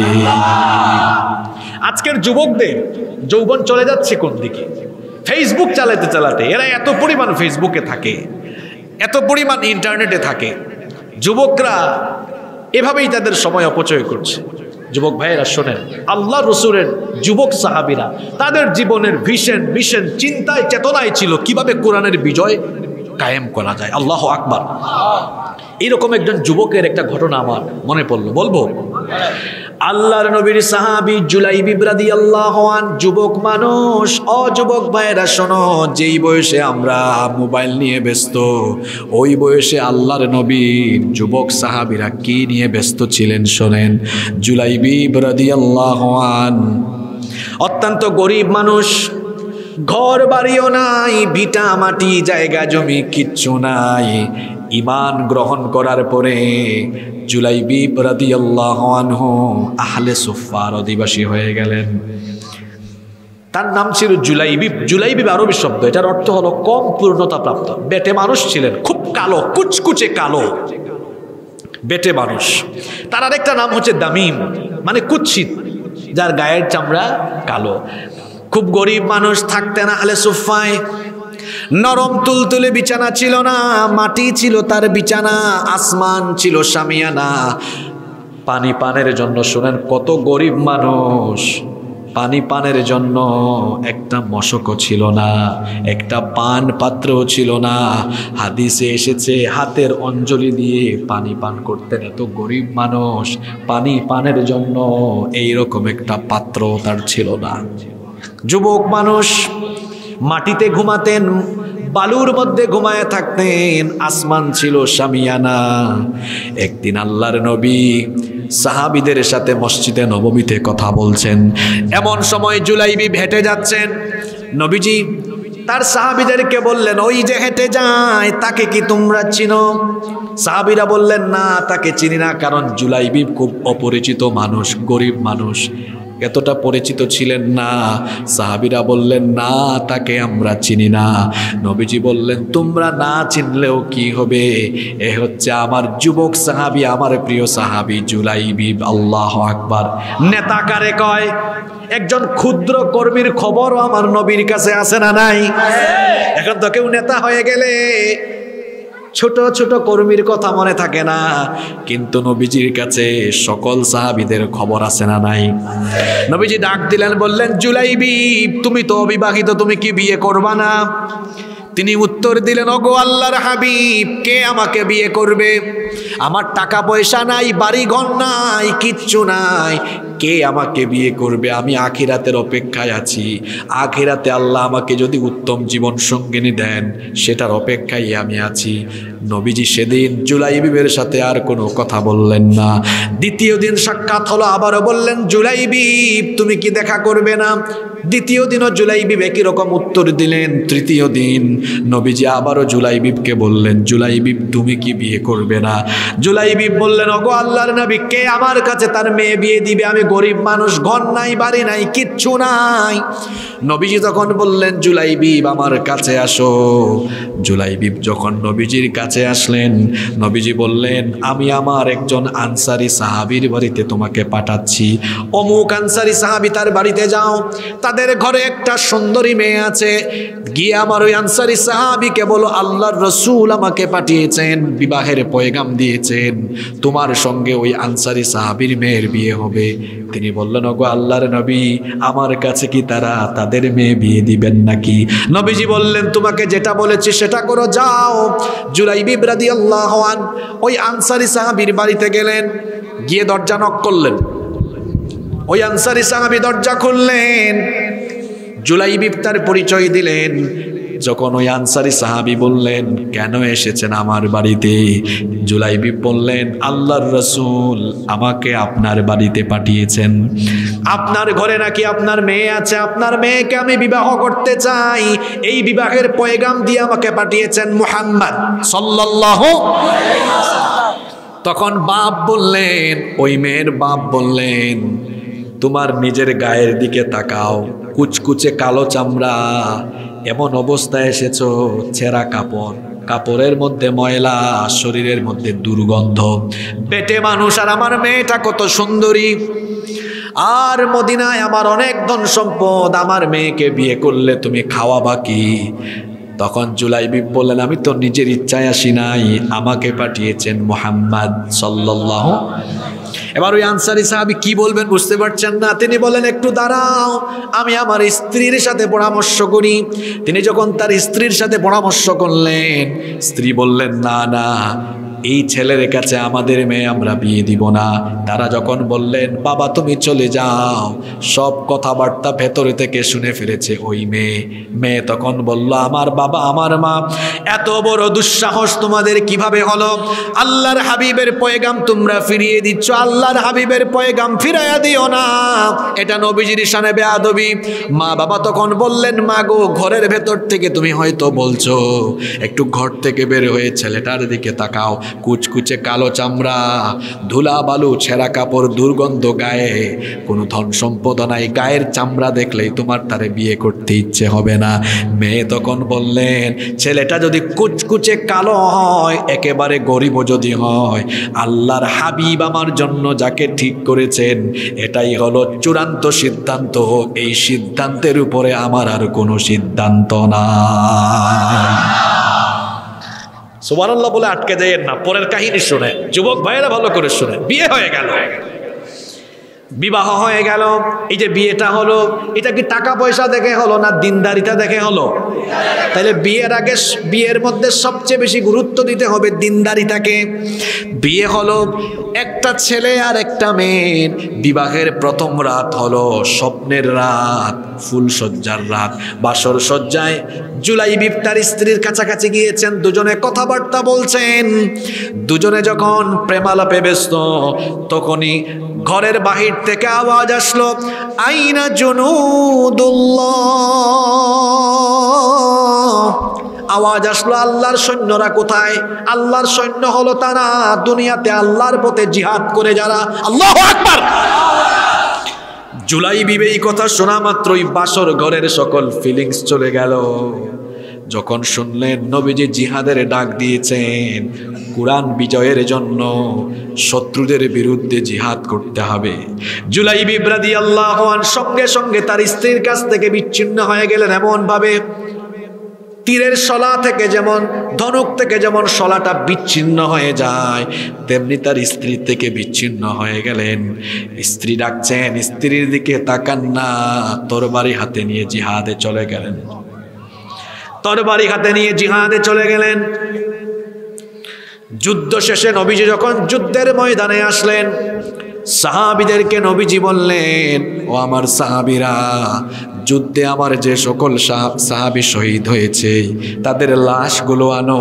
আজকের যুবকদের যৌবন চলে যাচ্ছে কোন দিকে? ফেসবুক চালাতে চালাতে এরা এত পরিমাণ ফেসবুকে থাকে, এত পরিমাণ ইন্টারনেটে থাকে। যুবকরা এভাবেই তাদের সময় অপচয় করছে। যুবক ভাইয়েরা শোনেন, আল্লাহ রসুলের যুবক সাহাবীরা তাদের জীবনের ভিশন মিশন চিন্তায় চেতনায় ছিল কিভাবে কোরআনের বিজয় কায়েম করা যায়। আল্লাহু আকবার। এরকম একজন যুবকের একটা ঘটনা আমার মনে পড়লো, বলবো? আল্লাহর নবীর সাহাবী জুলাইব রাদিয়াল্লাহু আনহু, যুবক মানুষ। ও যুবক ভাইরা শোনো, যেই বয়সে আমরা মোবাইল নিয়ে ব্যস্ত, ওই বয়সে আল্লাহর নবীর যুবক সাহাবীরা কি নিয়ে ব্যস্ত ছিলেন শোনেন। জুলাইব রাদিয়াল্লাহু আনহু অত্যন্ত গরিব মানুষ, ঘর বাড়িও নাই, ভিটা মাটি জায়গা জমি কিচ্ছু নাই। ঈমান গ্রহণ করার পরে জুলাইব রাদিয়াল্লাহু আনহু আহলে সুফফার অধিবাসী হয়ে গেলেন। তার নাম ছিল জুলাইব। জুলাইব আরবি শব্দ, এটার অর্থ হলো কম পূর্ণতা প্রাপ্ত। বেটে মানুষ ছিলেন, খুব কালো, কুচকুচে কালো বেটে মানুষ। তার আরেকটা নাম হচ্ছে দামিম, মানে কুৎসিত, যার গায়ের চামড়া কালো। খুব গরিব মানুষ, থাকতেন আহলে সুফফায়। নরম তুলতুলে বিছানা ছিল না, মাটি ছিল তার বিছানা, আসমান ছিল শামিয়ানা। পানি পানের জন্য, শুনেন কত গরিব মানুষ, পানি পানের জন্য একটা মশকও ছিল না, একটা পান পাত্রও ছিল না। হাদিসে এসেছে হাতের অঞ্জলি দিয়ে পানি পান করতেন এত গরিব মানুষ। পানি পানের জন্য এইরকম একটা পাত্র তার ছিল না। যুবক মানুষ, মাটিতে ঘুমাতেন, বালুর মধ্যে ঘুমায় থাকতেন, আসমান ছিল শামিয়ানা। একদিন আল্লাহর নবী সাহাবীদের সাথে মসজিদে নববীতে কথা বলছেন। এমন সময় জুলাইবি হেঁটে যাচ্ছেন। নবীজি তার সাহাবীদেরকে বললেন, ওই যে হেঁটে যায় তাকে কি তোমরা চিনো? সাহাবীরা বললেন, না, তাকে চিনি না, কারণ জুলাইবিব খুব অপরিচিত মানুষ, গরিব মানুষ, এতটা পরিচিত ছিলেন না। সাহাবীরা বললেন, না, তাকে আমরা চিনি না। নবীজি বললেন, তোমরা না চিনলেও কি হবে, এ হচ্ছে আমার যুবক সাহাবী, আমার প্রিয় সাহাবী জুলাইবিব। আল্লাহু আকবার। নেতা কারে কয়? একজন ক্ষুদ্র কর্মীর খবরও আমার নবীর কাছে আছে না নাই? এখন তো কেউ নেতা হয়ে গেলে ছোট ছোট কর্মীর কথা মনে থাকে না, কিন্তু নবীজির কাছে সকল সাহাবীদের খবর আছে না নাই? নবীজি ডাক দিলেন, বললেন, জুলাইবিব, তুমি তো অবিবাহিত, তুমি কি বিয়ে করবা না? তিনি উত্তর দিলেন, ওগো আল্লাহর হাবিব, কে আমাকে বিয়ে করবে? আমার টাকা পয়সা নাই, বাড়ি ঘর নাই, কিচ্ছু নাই, কে আমাকে বিয়ে করবে? আমি আখিরাতের অপেক্ষায় আছি। আখিরাতে আল্লাহ আমাকে যদি উত্তম জীবন সঙ্গিনী দেন, সেটার অপেক্ষায় আমি আছি। নবীজি সেদিন জুলাইবিবের সাথে আর কোনো কথা বললেন না। দ্বিতীয় দিন সাক্ষাৎ হলো, আবারও বললেন, জুলাইবিব, তুমি কি দেখা করবে না? দ্বিতীয় দিনও জুলাইবিব একই রকম উত্তর দিলেন। তৃতীয় দিন নবীজি আবারও জুলাইবিবকে বললেন, জুলাইবিব, তুমি কি বিয়ে করবে না? জুলাইবিব বললেন, ওগো আল্লাহর নবী, কে আমার কাছে তার মেয়ে বিয়ে দিবে? আমি গরিব মানুষ, ঘর নাই, বাড়ি নাই, কিচ্ছু নাই। নবীজি তখন বললেন, জুলাইবিব, আমার কাছে আসো। জুলাইবিব যখন নবীজির কাছে আসলেন, নবীজি বললেন, আমি আমার একজন আনসারি সাহাবীর বাড়িতে তোমাকে পাঠাচ্ছি। অমুক আনসারি সাহাবী, তার বাড়িতে যাও, তাদের ঘরে একটা সুন্দরী মেয়ে আছে, গিয়ে আমার ওই আনসারি সাহাবীকে বলো, আল্লাহর রাসূল আমাকে পাঠিয়েছেন, বিবাহের পয়গাম দিয়েছেন, তোমার সঙ্গে ওই আনসারি সাহাবীর মেয়ের বিয়ে হবে। তিনি বললেন, ওগো আল্লাহর নবী, আমার কাছে কি তারা তাদের মেয়ে বিয়ে দিবেন নাকি? নবীজি বললেন, তোমাকে যেটা বলেছি সেটা করো, যাও। জুলাইবিব রাদিয়াল্লাহু আনহু ওই আনসারি সাহাবীর বাড়িতে গেলেন, গিয়ে দরজা নক করলেন। ওই আনসারি সাহাবী দরজা খুললেন, জুলাইবিব তার পরিচয় দিলেন। যখন ওই আনসারি সাহাবী বললেন, কেন এসেছেন আমার বাড়িতে? জুলাইবিব বললেন, আল্লাহর রাসূল আমাকে আপনার বাড়িতে পাঠিয়েছেন, আপনার ঘরে নাকি আপনার মেয়ে আছে, আপনার মেয়েকে আমি বিবাহ করতে চাই, এই বিবাহের পয়গাম দিয়ে আমাকে পাঠিয়েছেন মুহাম্মদ সাল্লাল্লাহু আলাইহি ওয়াসাল্লাম। তখন বাপ বললেন, ওই মেয়ের বাপ বললেন, তোমার নিজের গায়ের দিকে তাকাও, কুচকুচে কালো চামড়া, এমন অবস্থায় এসেছো, ছেঁড়া কাপড়, কাপড়ের মধ্যে ময়লা, শরীরের মধ্যে দুর্গন্ধ, পেটে মানুষ, আর আমার মেয়েটা কত সুন্দরী, আর মদিনায় আমার অনেক ধন সম্পদ, আমার মেয়েকে বিয়ে করলে তুমি খাওয়াবা কি? তখন জুলাইবিব বললেন, আমি তো নিজের ইচ্ছায় আসি নাই, আমাকে পাঠিয়েছেন মুহাম্মদ সাল্লাল্লাহু। এবার ওই আনসারি সাহাবী কি বলবেন বুঝতে পারছেন না। তিনি বলেন, একটু দাঁড়াও, আমি আমার স্ত্রীর সাথে পরামর্শ করি। তিনি যখন তার স্ত্রীর সাথে পরামর্শ করলেন, স্ত্রী বললেন, না না, এই ছেলের কাছে আমাদের মেয়ে আমরা বিয়ে দিব না। তারা যখন বললেন, বাবা তুমি চলে যাও, সব কথাবার্তা ভেতরে থেকে শুনে ফেলেছে ওই মেয়ে। মেয়ে তখন বলল, আমার বাবা, আমার মা, এত বড় দুঃসাহস তোমাদের কিভাবে হলো? আল্লাহর হাবিবের পয়গাম তোমরা ফিরিয়ে দিচ্ছ, আল্লাহর হাবিবের পয়গাম ফিরাইয়া দিও না, এটা নবীজির শানে বেয়াদবি। মা বাবা তখন বললেন, মা গো, ঘরের ভেতর থেকে তুমি হয়তো বলছো, একটু ঘর থেকে বের হয়ে ছেলেটার দিকে তাকাও, কুচকুচে কালো চামড়া, ধুলা বালু, ছেঁড়া কাপড়, দুর্গন্ধ গায়ে, কোনো ধন সম্পদ নাই, গায়ের চামড়া দেখলেই তোমার তারে বিয়ে করতে ইচ্ছে হবে না। মেয়ে তখন বললেন, ছেলেটা যদি কুচকুচে কালো হয়, একেবারে গরিব যদি হয়, আল্লাহর হাবিব আমার জন্য যাকে ঠিক করেছেন, এটাই হলো চূড়ান্ত সিদ্ধান্ত, এই সিদ্ধান্তের উপরে আমার আর কোনো সিদ্ধান্ত না। সুবহানাল্লাহ বলে আটকে যাইয়েন না, পরের কাহিনী শুনে, যুবক ভাইয়েরা ভালো করে শুনে। বিয়ে হয়ে গেল, বিবাহ হয়ে গেল, এই যে বিয়েটা হলো, এটা কি টাকা পয়সা দেখে হলো না দিনদারিতা দেখে হলো? তাহলে বিয়ের আগে, বিয়ের মধ্যে সবচেয়ে বেশি গুরুত্ব দিতে হবে দিনদারিতাকে। বিয়ে হলো একটা ছেলে আর একটা মেয়ের বিবাহের প্রথম রাত হলো স্বপ্নের রাত, ফুলসজ্জার রাত। বাসর সজ্জায় জুলাইবিব তার স্ত্রীর কাছাকাছি গিয়েছেন, দুজনে কথাবার্তা বলছেন। দুজনে যখন প্রেমালাপে ব্যস্ত, তখনই ঘরের বাহির থেকে আওয়াজ আসলো, আইনা জুনুদুল্লাহ, আওয়াজ আসলো, আল্লাহর সৈন্যরা কোথায়? আল্লাহর সৈন্য হলো তারা দুনিয়াতে আল্লাহর পথে জিহাদ করে যারা। আল্লাহু আকবার। জুলাইবিব এই কথা শোনা মাত্রই বাসর ঘরের সকল ফিলিংস চলে গেল। যখন শুনলেন নবীজি জিহাদের ডাক দিয়েছেন, কুরআন বিজয়ের জন্য শত্রুদের বিরুদ্ধে জিহাদ করতে হবে, জুলাইবিব রাদিয়াল্লাহু আনহু সঙ্গে সঙ্গে তার স্ত্রীর কাছ থেকে বিচ্ছিন্ন হয়ে গেলেন। এমন ভাবে তীরের শলা থেকে যেমন, ধনুক থেকে যেমন শলাটা বিচ্ছিন্ন হয়ে যায়, তেমনি তার স্ত্রী থেকে বিচ্ছিন্ন হয়ে গেলেন। স্ত্রী ডাকছেন, স্ত্রীর দিকে তাকান না, তরবারি হাতে নিয়ে জিহাদে চলে গেলেন। তরবারি হাতে নিয়ে জিহাদে চলে গেলেন। যুদ্ধ শেষে নবীজি যখন যুদ্ধের ময়দানে আসলেন, সাহাবীদেরকে নবীজি বললেন, ও আমার সাহাবীরা, যুদ্ধে আমার যে সকল সাহাবী শহীদ হয়েছে তাদের লাশগুলো আনো।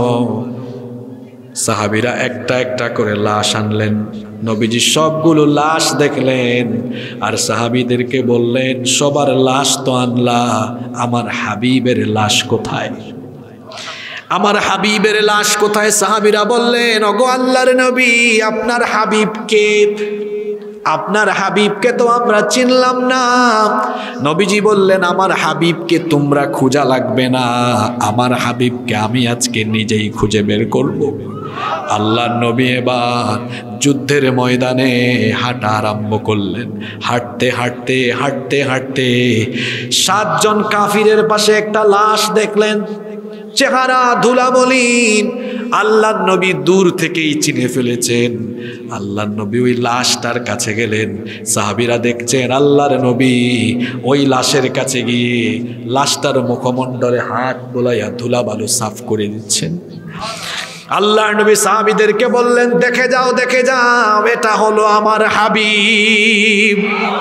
সাহাবীরা একটা একটা করে লাশ আনলেন। নবীজি সবগুলো লাশ দেখলেন আর সাহাবীদেরকে বললেন, সবার লাশ তো আনলা, আমার হাবিবের লাশ কোথায়? আমার হাবিবের লাশ কোথায়? সাহাবীরা বললেন, ওগো আল্লাহর নবী, আপনার হাবিবকে আপনার হাবিবকে তো আমরা চিনলাম না। নবীজি বললেন, আমার হাবিবকে তোমরা খোঁজা লাগবে না, আমার হাবিবকে আমি আজকে নিজেই খুঁজে বের করব। আল্লাহর নবী এবার যুদ্ধের ময়দানে হাঁটা আরম্ভ করলেন। হাঁটতে হাঁটতে হাঁটতে হাঁটতে সাতজন কাফিরের পাশে একটা লাশ দেখলেন, চেহারা ধুলামলিন। আল্লাহর নবী দূর থেকেই চিনে ফেলেছেন। আল্লাহর নবী ওই লাশটার কাছে গেলেন। সাহাবীরা দেখছেন আল্লাহর নবী ওই লাশের কাছে গিয়ে লাশটার মুখমণ্ডলে হাত বোলাইয়া ধুলাবালু সাফ করে দিচ্ছেন। আল্লাহর নবী সাহাবীদেরকে বললেন, দেখে যাও দেখে যাও, এটা হলো আমার হাবিব।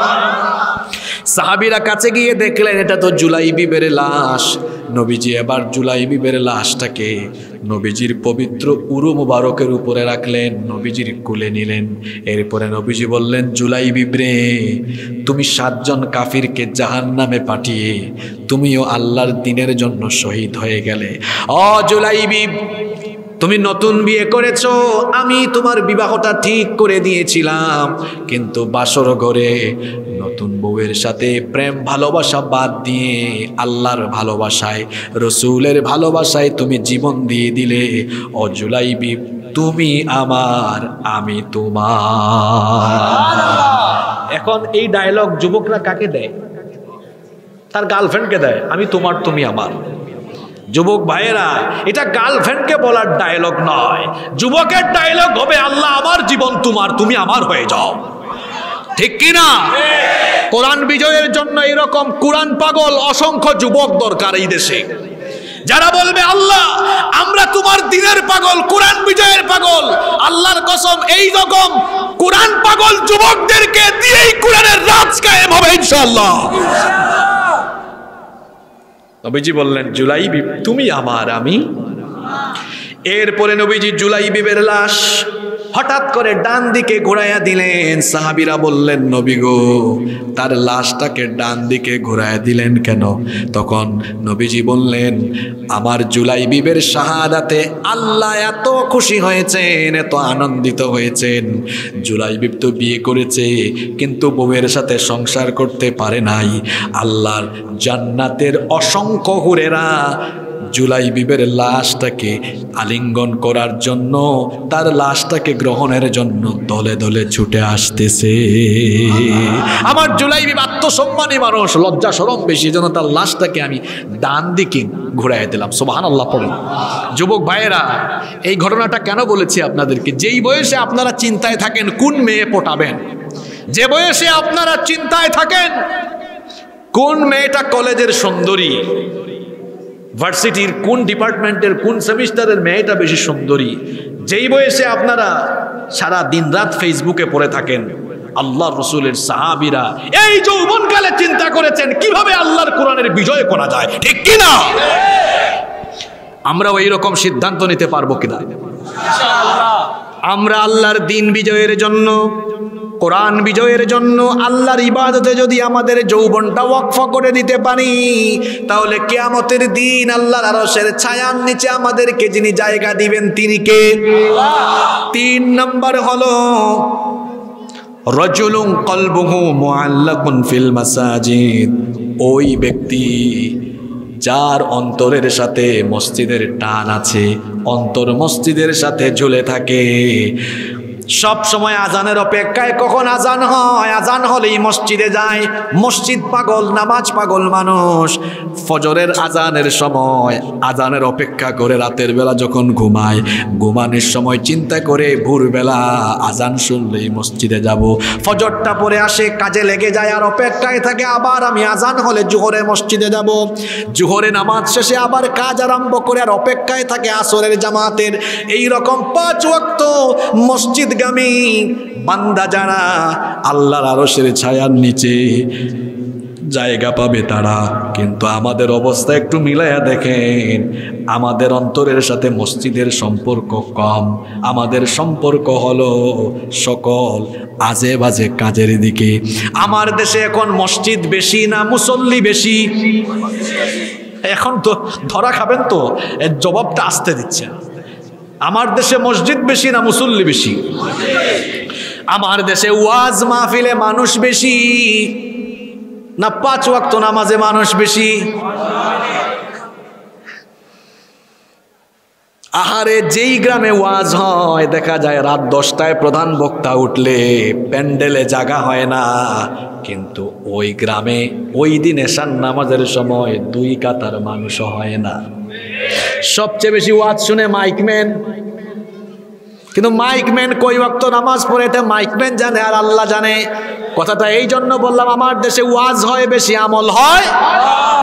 সাহাবীরা কাছে গিয়ে দেখলেন এটা তো জুলাইবিবের লাশ। নবীজি এবার জুলাইবিবের লাশটাকে নবীজির পবিত্র উরু মুবারকের উপরে রাখলেন, নবীজির কোলে নিলেন। এরপরে নবীজি বললেন, জুলাইবিব রে, তুমি সাতজন কাফিরকে জাহান্নামে পাঠিয়ে তুমিও আল্লাহর দ্বীনের জন্য শহীদ হয়ে গেলে। ও জুলাইবিব, তুমি নতুন বিয়ে করেছো, আমি তোমার বিবাহটা ঠিক করে দিয়েছিলাম, কিন্তু বাসর ঘরে নতুন বউয়ের সাথে প্রেম ভালোবাসা বাদ দিয়ে আল্লাহর ভালোবাসায়, রসুলের ভালোবাসায় তুমি জীবন দিয়ে দিলে। ও জুলাইবিব, তুমি আমার, আমি তোমার। এখন এই ডায়লগ যুবকরা কাকে দেয়? তার গার্লফ্রেন্ডকে দেয়, আমি তোমার, তুমি আমার। যুবক ভাইয়েরা, এটা গার্লফ্রেন্ডকে বলার ডায়লগ নয়, যুবকের ডায়লগ হবে, আল্লাহ আমার জীবন তোমার, তুমি আমার হয়ে যাও। ঠিক কি না? কোরআন বিজয়ের জন্য এরকম কোরআন পাগল অসংখ্য যুবক দরকার এই দেশে, যারা বলবে আল্লাহ আমরা তোমার দ্বীনের পাগল, কোরআন বিজয়ের পাগল। আল্লাহর কসম, এই রকম কোরআন পাগল যুবকদেরকে দিয়েই কোরআনের রাজ কায়েম হবে ইনশাআল্লাহ। নবীজি বললেন, জুলাইবিব, তুমি আমার, আমি। এরপরে নবীজি জুলাইবিবের লাশ হঠাৎ করে ডান দিকে ঘোরাইয়া দিলেন। সাহাবীরা বললেন, নবী গো, তার লাশটাকে ডান দিকে ঘোরাইয়া দিলেন কেন? তখন নবীজি বললেন, আমার জুলাইবিবের শাহাদাতে আল্লাহ এত খুশি হয়েছেন, এত আনন্দিত হয়েছেন। জুলাইবিব তো বিয়ে করেছে কিন্তু বউয়ের সাথে সংসার করতে পারে নাই। আল্লাহর জান্নাতের অসংখ্য হুরেরা জুলাইবিবের লাশটাকে আলিঙ্গন করার জন্য, তার লাশটাকে গ্রহণের জন্য দলে দলে ছুটে আসতেছে। আমার জুলাইবিব আত্মসম্মানী মানুষ, লজ্জা শরম বেশি, যেন তার লাশটাকে আমি ডান দিকে ঘুরাই দিলাম। সুবহানাল্লাহ পড়ুন। যুবক ভাইয়েরা, এই ঘটনাটা কেন বলেছি আপনাদেরকে? যেই বয়সে আপনারা চিন্তায় থাকেন কোন মেয়ে পটাবেন, যে বয়সে আপনারা চিন্তায় থাকেন কোন মেয়েটা কলেজের সুন্দরী, ভার্সিটির কোন ডিপার্টমেন্টের কোন সেমিস্টারের মেয়েটা বেশি সুন্দরী, যেই বয়সে আপনারা সারা দিন রাত ফেসবুকে পড়ে থাকেন, আল্লাহর রসুলের সাহাবীরা এই যৌবনকালে চিন্তা করেছেন কিভাবে আল্লাহর কোরআনের বিজয় করা যায়। ঠিক কিনা? আমরাও এইরকম সিদ্ধান্ত নিতে পারবো কিনা? আমরা আল্লাহর দ্বীন বিজয়ের জন্য কোরআন বিজয়ের জন্য আল্লাহর ইবাদতে যদি আমাদের যৌবনটা ওয়াকফ করে দিতে পারি, তাহলে কিয়ামতের দিন আল্লাহর আরশের ছায়ার নিচে আমাদেরকে যিনি জায়গা দিবেন তিনি কে? তিন নাম্বার হলো রাজুলুন কলবুহু মুআল্লাকুন ফিল মাসাজিদ, ওই ব্যক্তি যার অন্তরের সাথে মসজিদের টান আছে, অন্তর মসজিদের সাথে ঝুলে থাকে, সব সময় আজানের অপেক্ষায়, কখন আজান হয়, আজান হলেই মসজিদে যায়। মসজিদ পাগল, নামাজ পাগল মানুষ ফজরের আজানের সময় আজানের অপেক্ষা করে রাতের বেলা যখন ঘুমায়, ঘুমানোর সময় চিন্তা করে ভোরবেলা আজান শুনলেই মসজিদে যাব। ফজরটা পরে আসে, কাজে লেগে যায়, আর অপেক্ষায় থাকে আবার আমি আজান হলে জোহরে মসজিদে যাব। জোহরে নামাজ শেষে আবার কাজ আরম্ভ করে আর অপেক্ষায় থাকে আসরের জামাতের। এই রকম পাঁচ ওয়াক্ত মসজিদ গামী বান্দা যারা আল্লাহর আরশের ছায়ার নিচে জায়গা পাবে তারা। কিন্তু আমাদের অবস্থা একটু মিলাইয়া দেখেন, আমাদের অন্তরের সাথে মসজিদের সম্পর্ক কম, আমাদের সম্পর্ক হলো সকল আজে বাজে কাজের দিকে। আমার দেশে এখন মসজিদ বেশি না মুসল্লি বেশি? এখন তো ধরা খাবেন তো, এর জবাবটা আসতে দিচ্ছে। আমার দেশে মসজিদ বেশি না মুসল্লি বেশি? আমার দেশে ওয়াজ মাহফিলে মানুষ বেশি না পাঁচ ওয়াক্ত নামাজে মানুষ বেশি? আহারে, যেই গ্রামে ওয়াজ হয় দেখা যায় রাত দশটায় প্রধান বক্তা উঠলে প্যান্ডেলে জায়গা হয় না, কিন্তু ওই গ্রামে ওই দিন এশার নামাজের সময় দুই কাতার মানুষও হয় না। সবচেয়ে বেশি ওয়াজ শুনে মাইকম্যান, কিন্তু মাইকম্যান কই ওয়াক্ত নামাজ পড়ে এটা মাইকম্যান জানে আর আল্লাহ জানে। কথাটা এই জন্য বললাম, আমার দেশে ওয়াজ হয় বেশি, আমল হয়